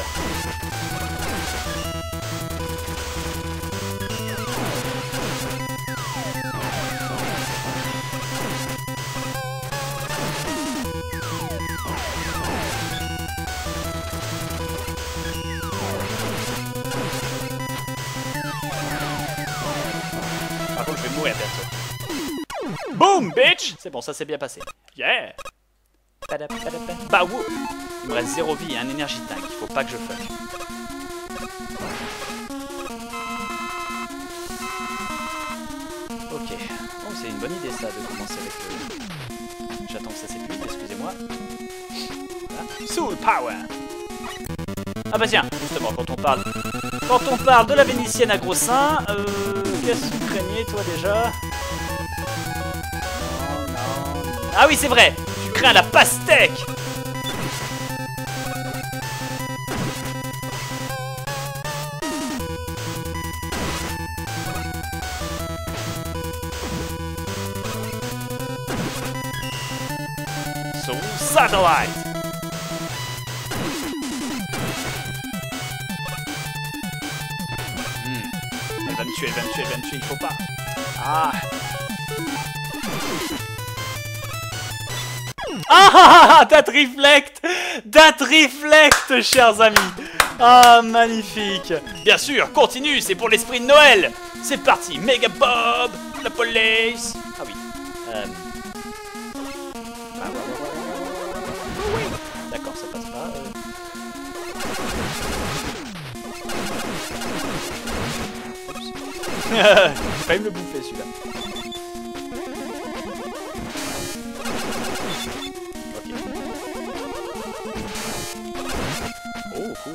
Par contre, je vais mourir bientôt. Boom, bitch! C'est bon, ça s'est bien passé. Yeah! Bah, wouh! Il me reste 0 vie et un énergie tank. Il faut pas que je fuck. Ok. Oh, c'est une bonne idée ça de commencer avec le... J'attends que ça s'épuise, excusez-moi. Voilà. Soul Power! Ah bah tiens, justement, quand on parle de la vénitienne à gros seins, qu'est-ce que tu craignais toi déjà? Non. Ah oui, c'est vrai! Tu crains la pastèque! Soul Satellite! Elle va me tuer, il faut pas. Ah! Ah! That reflect, chers amis! Ah, magnifique! Bien sûr, continue, c'est pour l'esprit de Noël! C'est parti, Mega Bob! La police! Ah oui. D'accord, ça passe pas. J'ai failli me le bouffer celui-là. Ok. Oh, cool.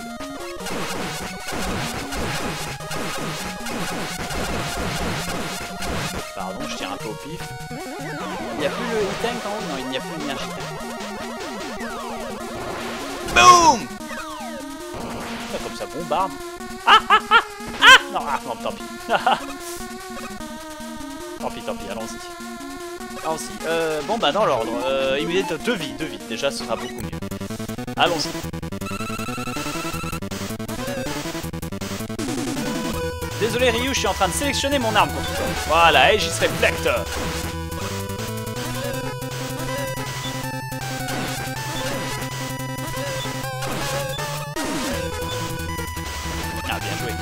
Pardon, je tire un peu au pif. Il n'y a plus le tank en haut? Non, il n'y a plus l'énergie tank. Boum! Comme ça bombarde. Non, tant pis. Tant pis, allons-y. Bon bah dans l'ordre, il me dit 2 vies, déjà ce sera beaucoup mieux. Allons-y. Désolé Ryu, je suis en train de sélectionner mon arme pour toi. Voilà, Aegis Reflector. Ah, bien joué.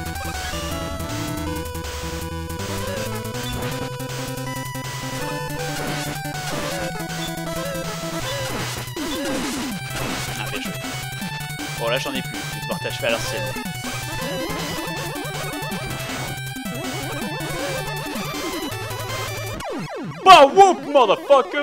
Ah, bien joué. Bon, là j'en ai plus, je vais devoir t'achever à l'ancienne. Bah whoop, motherfucker!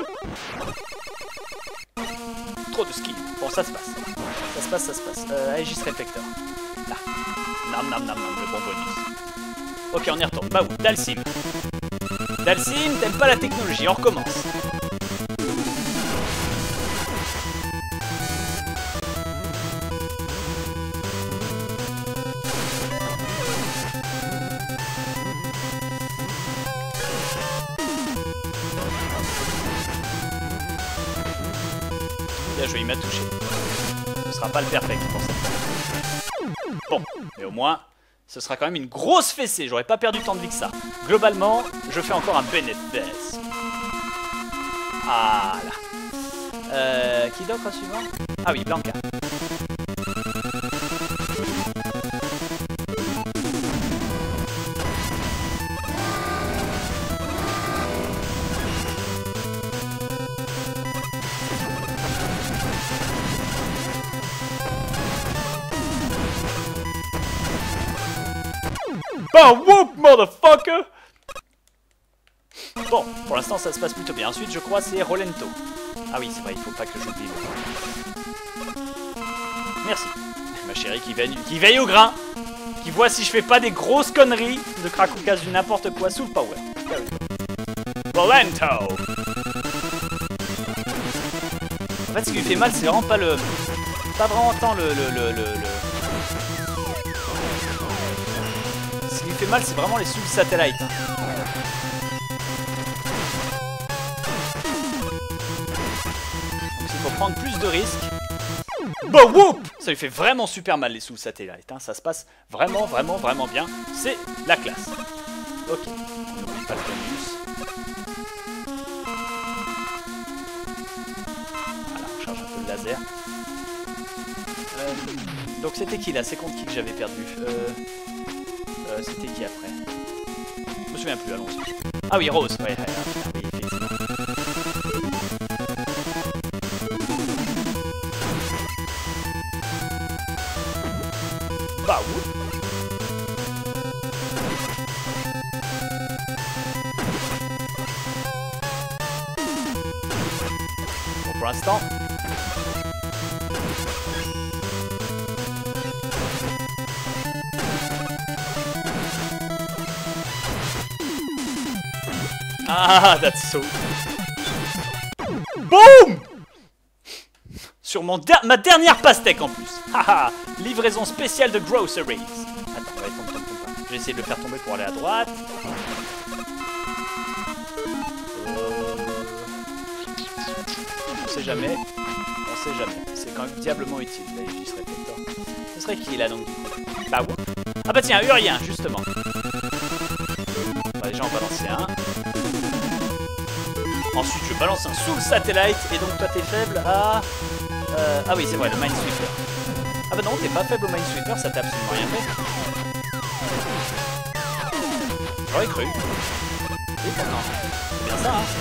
Trop de skill. Bon, ça se passe. Aegis Reflector. Là. Nam, le bon bonus. Ok, on y retourne. Bah où? Dalsim. Dalsim, t'aimes pas la technologie, on recommence. Bien joué, il m'a touché. Ce sera pas le perfect pour ça. Bon, mais au moins, ce sera quand même une grosse fessée. J'aurais pas perdu tant de vie que ça. Globalement, je fais encore un bénéfice. Ah là. Qui d'autre suivant? Ah oui, Blanca. Bah whoop, motherfucker! Bon, pour l'instant ça se passe plutôt bien. Ensuite, je crois c'est Rolento. Ah oui, c'est vrai, il faut pas que j'oublie le... Merci. Ma chérie qui veille au grain. Qui voit si je fais pas des grosses conneries de crack ou casse du n'importe quoi sous le power. Volento. En fait, ce qui lui fait mal, c'est vraiment pas le... Pas vraiment tant le... Ce qui lui fait mal, c'est vraiment les sous-satellites. Hein. Donc il faut prendre plus de risques. Bah whoop! Ça lui fait vraiment super mal les sous-satellites. Hein. Ça se passe vraiment bien. C'est la classe. Ok. On n'oublie pas le bonus. Voilà, on charge un peu le laser. Donc c'était qui là? C'est contre qui que j'avais perdu? C'était qui après? Je me souviens plus, allons-y. Ah oui, Rose, ouais, oui, effectivement. Bah oui. Bon, pour l'instant. Ah, that's so... Boum! Sur ma dernière pastèque en plus. Haha, livraison spéciale de groceries. Attends, ouais, tombe. Je vais essayer de le faire tomber pour aller à droite. On sait jamais. On sait jamais. C'est quand même diablement utile, là, il serait peut-être. Ce serait qui là donc du coup? Bah ouais. Ah bah tiens, Urien, justement. Bah, déjà on va lancer un. Ensuite je balance un sous le satellite. Et donc toi t'es faible à... Ah oui c'est vrai, le Minesweeper. Ah bah non, t'es pas faible au Minesweeper, ça t'a absolument rien fait. J'aurais cru. Et pourtant, c'est bien ça, hein.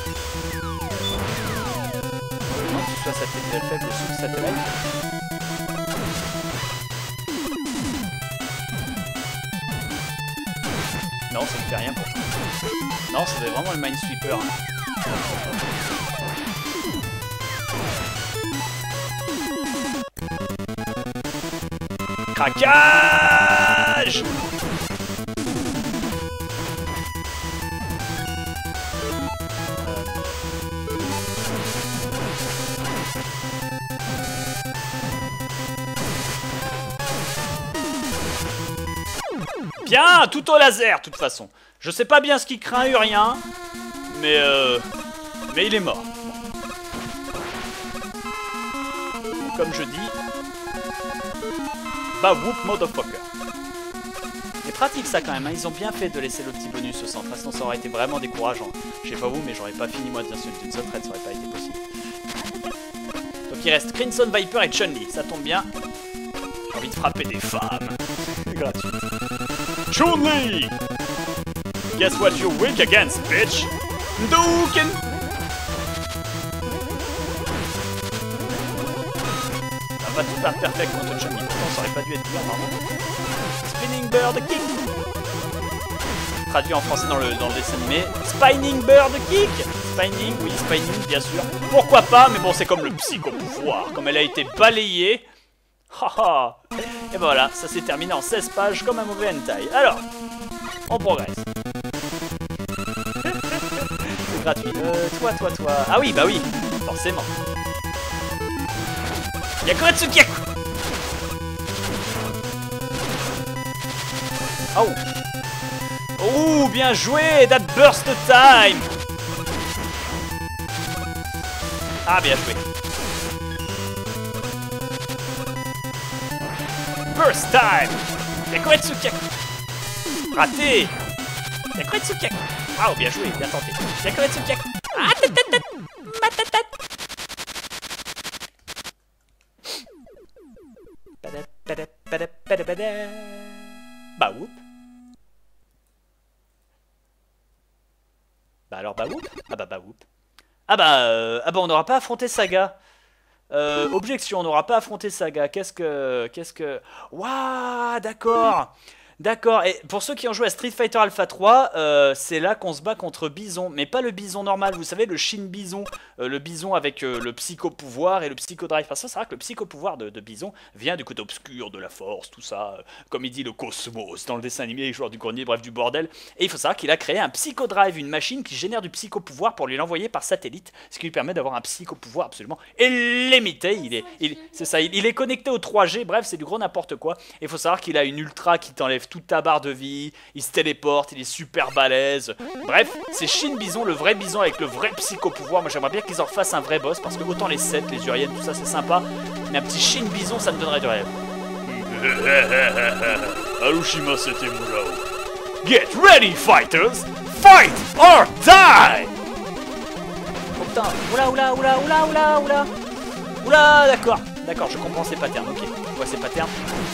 Non, que tu sois satellite faible sous le satellite. Non, ça ne fait rien pourtant. Non, c'était vraiment le Minesweeper. Hein. Craquage! Bien, tout au laser, de toute façon. Je sais pas bien ce qui craint Urien, mais il est mort. Bon. Comme je dis, bah whoop motherfucker. C'est pratique ça quand même, hein. Ils ont bien fait de laisser le petit bonus au centre, sinon ça aurait été vraiment décourageant. Je sais pas vous, mais j'aurais pas fini moi d'insulter une seule traite, ça aurait pas été possible. Donc il reste Crimson Viper et Chun-Li, ça tombe bien. J'ai envie de frapper des femmes. Gratuit. Chun-Li! Guess what you're weak against, bitch? Ndouken! Ça va tout faire perfect contre Chun-Li. Pourtant, ça aurait pas dû être dur, normalement. Spinning Bird Kick! Traduit en français dans le dessin animé. Spinning Bird Kick! Spinning, oui, Spinning, bien sûr. Pourquoi pas, mais bon, c'est comme le psycho-pouvoir. Comme elle a été balayée. Haha! Et ben voilà, ça s'est terminé en 16 pages comme un mauvais hentai. Alors, on progresse. C'est gratuit. Toi. Ah oui, bah oui, forcément. Yakuretsukiaku! Oh! Oh, bien joué! That burst time! Ah, bien joué. Burst time! Yakuretsukiaku! Raté! Yakuretsukiaku! Ah, bien joué, bien tenté. Yakuretsukiaku! Ah, tatatat! Matatat! Bah whoop! Bah alors bah whoop! Ah bah whoop! Ah bah on n'aura pas affronté Saga. Objection, on n'aura pas affronté Saga. Qu'est-ce que... Waouh, d'accord. D'accord, et pour ceux qui ont joué à Street Fighter Alpha 3, c'est là qu'on se bat contre Bison, mais pas le Bison normal, vous savez, le Shin Bison, le Bison avec le psycho-pouvoir et le psycho-drive. Parce que c'est vrai que le psycho-pouvoir de Bison vient du côté obscur de la force, tout ça, comme il dit le cosmos dans le dessin animé, les joueurs du grenier, bref, du bordel. Et il faut savoir qu'il a créé un psycho-drive, une machine qui génère du psycho-pouvoir pour lui l'envoyer par satellite, ce qui lui permet d'avoir un psycho-pouvoir absolument illimité. C'est ça, il est connecté au 3G, bref, c'est du gros n'importe quoi. Et il faut savoir qu'il a une ultra qui t'enlève toute ta barre de vie, il se téléporte, il est super balèze. Bref, c'est Shin Bison, le vrai Bison avec le vrai psycho-pouvoir. Moi j'aimerais bien qu'ils en refassent un vrai boss, parce que autant les 7, les Uriennes, tout ça c'est sympa, mais un petit Shin Bison ça me donnerait du rêve. Arushima c'était Mulao. Get ready fighters, fight or die. Oh putain, oula, d'accord, je comprends ces patterns, ok. Ouais, ces patterns.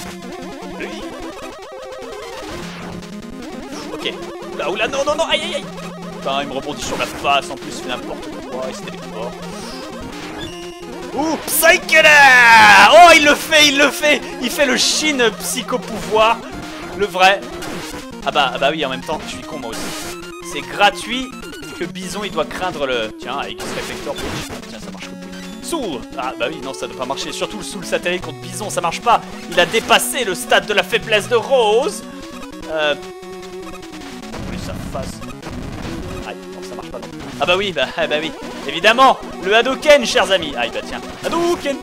Ok. Oula, non, aïe. Putain, il me rebondit sur la face, en plus, il fait n'importe quoi, il se téléporte. Ouh, Psychela! Oh, il le fait! Il fait le Shin psycho-pouvoir, le vrai. Ah bah oui, en même temps, je suis con moi aussi. C'est gratuit que Bison, il doit craindre le... Tiens, avec ce réflecteur, tiens, ça marche que Soul! Ah bah oui, non, ça doit pas marcher. Surtout le Soul satellite contre Bison, ça marche pas. Il a dépassé le stade de la faiblesse de Rose. Sa face. Aïe, non, ça marche pas non. Ah bah oui, évidemment, le Hadouken, chers amis. Aïe, bah tiens, Hadouken.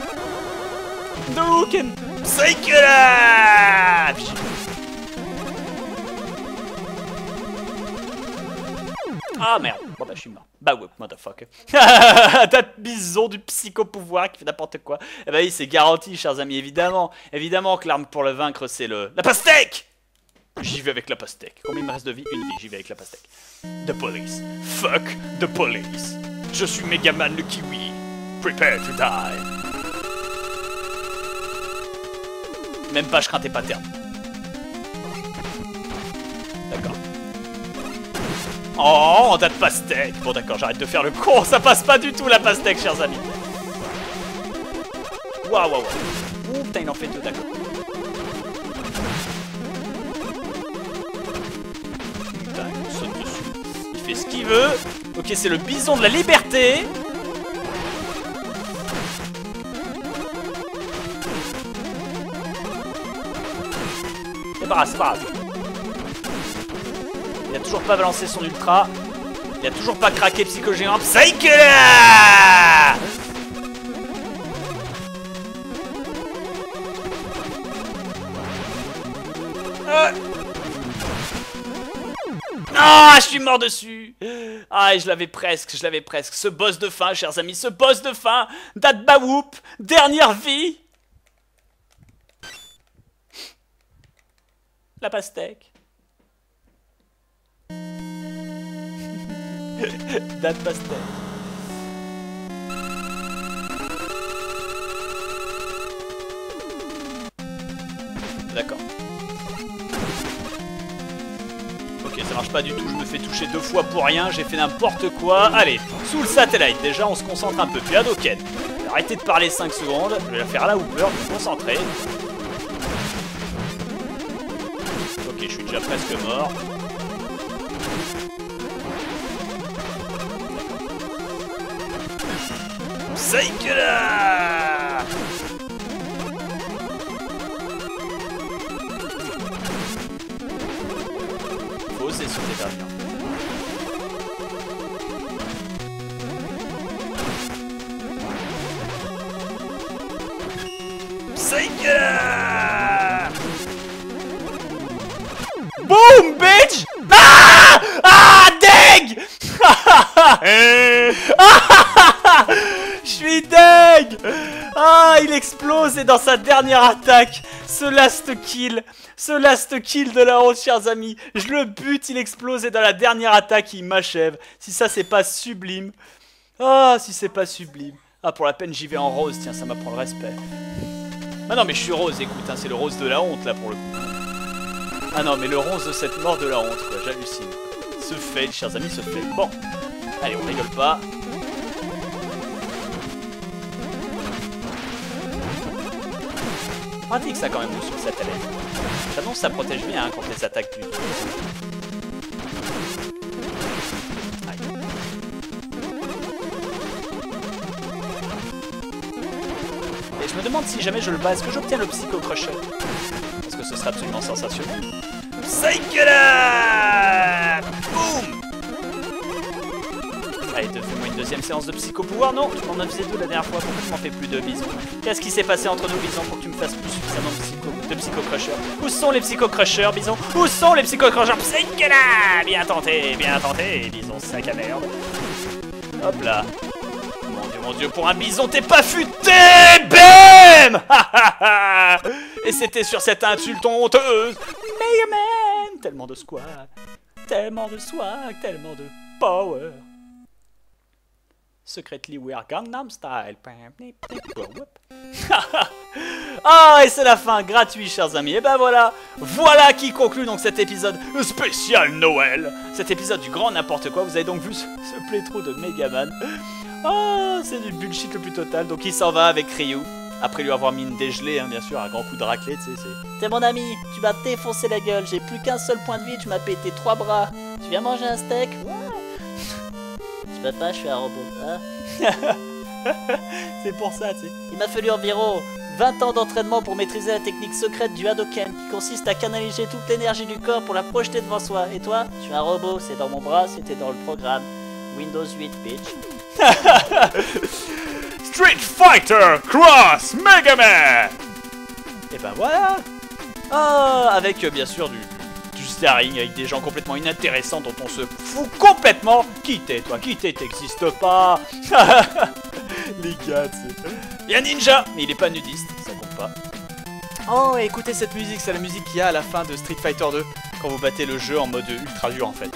Psychela. Ah merde, bon bah je suis mort. Bah ouais, motherfucker. T'as Bison du psycho-pouvoir qui fait n'importe quoi. Eh bah oui, c'est garanti, chers amis, évidemment. Évidemment que l'arme pour le vaincre, c'est la pastèque. J'y vais avec la pastèque. Combien il me reste de vie? Une vie, j'y vais avec la pastèque. The police. Fuck the police. Je suis Megaman le kiwi. Prepare to die. Même pas, je crains tes patterns. D'accord. Oh, on a de pastèque. Bon d'accord, j'arrête de faire le con. Ça passe pas du tout la pastèque, chers amis. Waouh. Ouh, putain, il en fait deux, d'accord. Ce qu'il veut. Ok, c'est le Bison de la liberté. C'est pas grave. Il a toujours pas balancé son ultra. Il a toujours pas craqué psychogéant. Psychela. Ah, je suis mort dessus. Ah, je l'avais presque. Ce boss de fin, chers amis, ce boss de fin d'Adbawoop, dernière vie. La pastèque. Date pastèque. D'accord. Ok, ça marche pas du tout, je me fais toucher 2 fois pour rien, j'ai fait n'importe quoi. Allez, sous le satellite, déjà on se concentre un peu. Puis Hadouken, arrêtez de parler 5 secondes, je vais la faire à la Hooper, je vais me concentrer. Ok, je suis déjà presque mort. Psychela. C'est sur les derniers. Psychela. Boom, bitch. Ah, deg. Je suis deg. Ah, il explose et dans sa dernière attaque, ce last kill de la honte, chers amis. Je le bute, il explose et dans la dernière attaque, il m'achève. Si ça, c'est pas sublime. Ah, si c'est pas sublime. Ah, pour la peine, j'y vais en rose. Tiens, ça m'apprend le respect. Ah non, mais je suis rose, écoute. Hein, c'est le rose de la honte, là, pour le coup. Ah non, mais le rose de cette mort de la honte, quoi. J'hallucine. Ce fail, chers amis, ce fail. Bon. Allez, on rigole pas. Pratique ça quand même sur cette élève. J'annonce ça protège bien hein, contre les attaques du... Aïe. Et je me demande si jamais je le bats, est-ce que j'obtiens le Psycho Crusher? Parce que ce serait absolument sensationnel. Psycho-là! Boum! Allez, fais-moi une deuxième séance de psycho-pouvoir. Non, tu m'en as fait 2 la dernière fois. Pourquoi tu m'en fais plus de bisous? Qu'est-ce qui s'est passé entre nous, Bison, pour que tu me fasses plus suffisamment de psycho-crushers? Où sont les psycho-crushers, Bison? Où sont les psycho-crushers? Psycho-là! Bien tenté, Bison, sac à merde. Hop là. Mon dieu, pour un bison, t'es pas futé! Bam! Et c'était sur cette insulte honteuse. Megaman! Tellement de squad, tellement de swag, tellement de power. Secretly we are Gangnam Style. Ah, et c'est la fin, gratuit, chers amis. Et ben voilà, voilà qui conclut donc cet épisode spécial Noël. Cet épisode du grand n'importe quoi. Vous avez donc vu ce playthrough de Megaman. Oh, c'est du bullshit le plus total. Donc il s'en va avec Ryu. Après lui avoir mis une dégelée, hein, bien sûr, un grand coup de raclée, tu sais. T'es mon ami, tu m'as défoncé la gueule. J'ai plus qu'un seul point de vie, tu m'as pété 3 bras. Tu viens manger un steak? Je peux pas, je suis un robot. Hein. C'est pour ça, tu sais. Il m'a fallu environ 20 ans d'entraînement pour maîtriser la technique secrète du Hadoken, qui consiste à canaliser toute l'énergie du corps pour la projeter devant soi. Et toi? Je suis un robot, c'est dans mon bras, c'était dans le programme. Windows 8, bitch. Street Fighter Cross Megaman. Et ben voilà. Ah, avec bien sûr du starring avec des gens complètement inintéressants dont on se fout complètement. Qui t'es, toi? Qui t'es? T'existes pas. Les gars, il y a Ninja, mais il est pas nudiste, ça compte pas. Oh, et écoutez cette musique, c'est la musique qu'il y a à la fin de Street Fighter 2 quand vous battez le jeu en mode ultra dur en fait.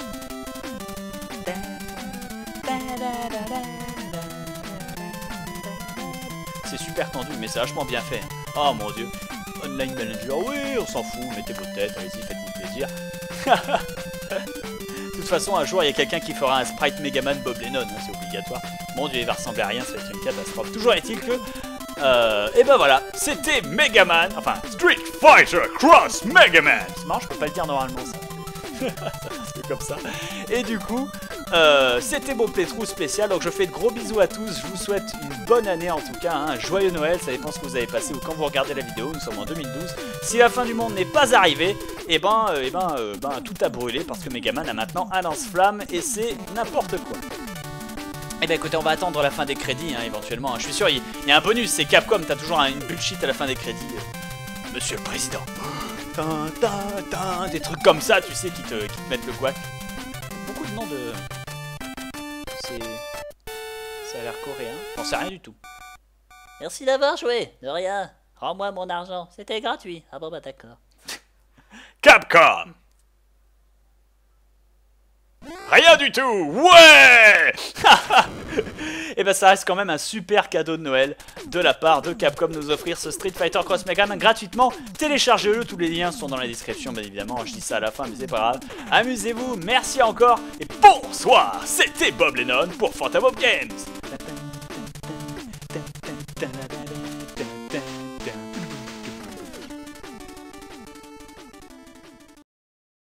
C'est super tendu, mais c'est vachement bien fait. Oh mon dieu. Online Manager, oui, on s'en fout, mettez vos têtes, allez-y, faites-vous plaisir. De toute façon, un jour, il y a quelqu'un qui fera un sprite Megaman Bob Lennon, hein, c'est obligatoire. Mon dieu, il va ressembler à rien, ça va être une catastrophe. Toujours est-il que... et ben voilà, c'était Megaman, enfin, Street Fighter Cross Megaman. C'est marrant, je peux pas le dire normalement, ça. Ça passe comme ça. Et du coup, c'était mon playthrough spécial. Donc je fais de gros bisous à tous. Je vous souhaite une bonne année en tout cas, hein, un joyeux Noël. Ça dépend ce que vous avez passé ou quand vous regardez la vidéo. Nous sommes en 2012. Si la fin du monde n'est pas arrivée, et tout a brûlé parce que Megaman a maintenant un lance-flamme et c'est n'importe quoi. Et ben écoutez, on va attendre la fin des crédits, hein, éventuellement. Hein. Je suis sûr, il y a un bonus. C'est Capcom. T'as toujours une bullshit à la fin des crédits. Monsieur le Président. Des trucs comme ça, tu sais, qui te mettent le couac. Beaucoup de noms de... Ça a l'air coréen. J'en sais rien du tout. Merci d'avoir joué. De rien. Rends-moi mon argent. C'était gratuit. Ah bon, bah d'accord. Capcom. Rien du tout. Ouais. Et ben ça reste quand même un super cadeau de Noël de la part de Capcom de nous offrir ce Street Fighter Cross Megaman gratuitement. Téléchargez-le, tous les liens sont dans la description bien évidemment. Je dis ça à la fin mais c'est pas grave. Amusez-vous, merci encore et bonsoir. C'était Bob Lennon pour Fantabob Games.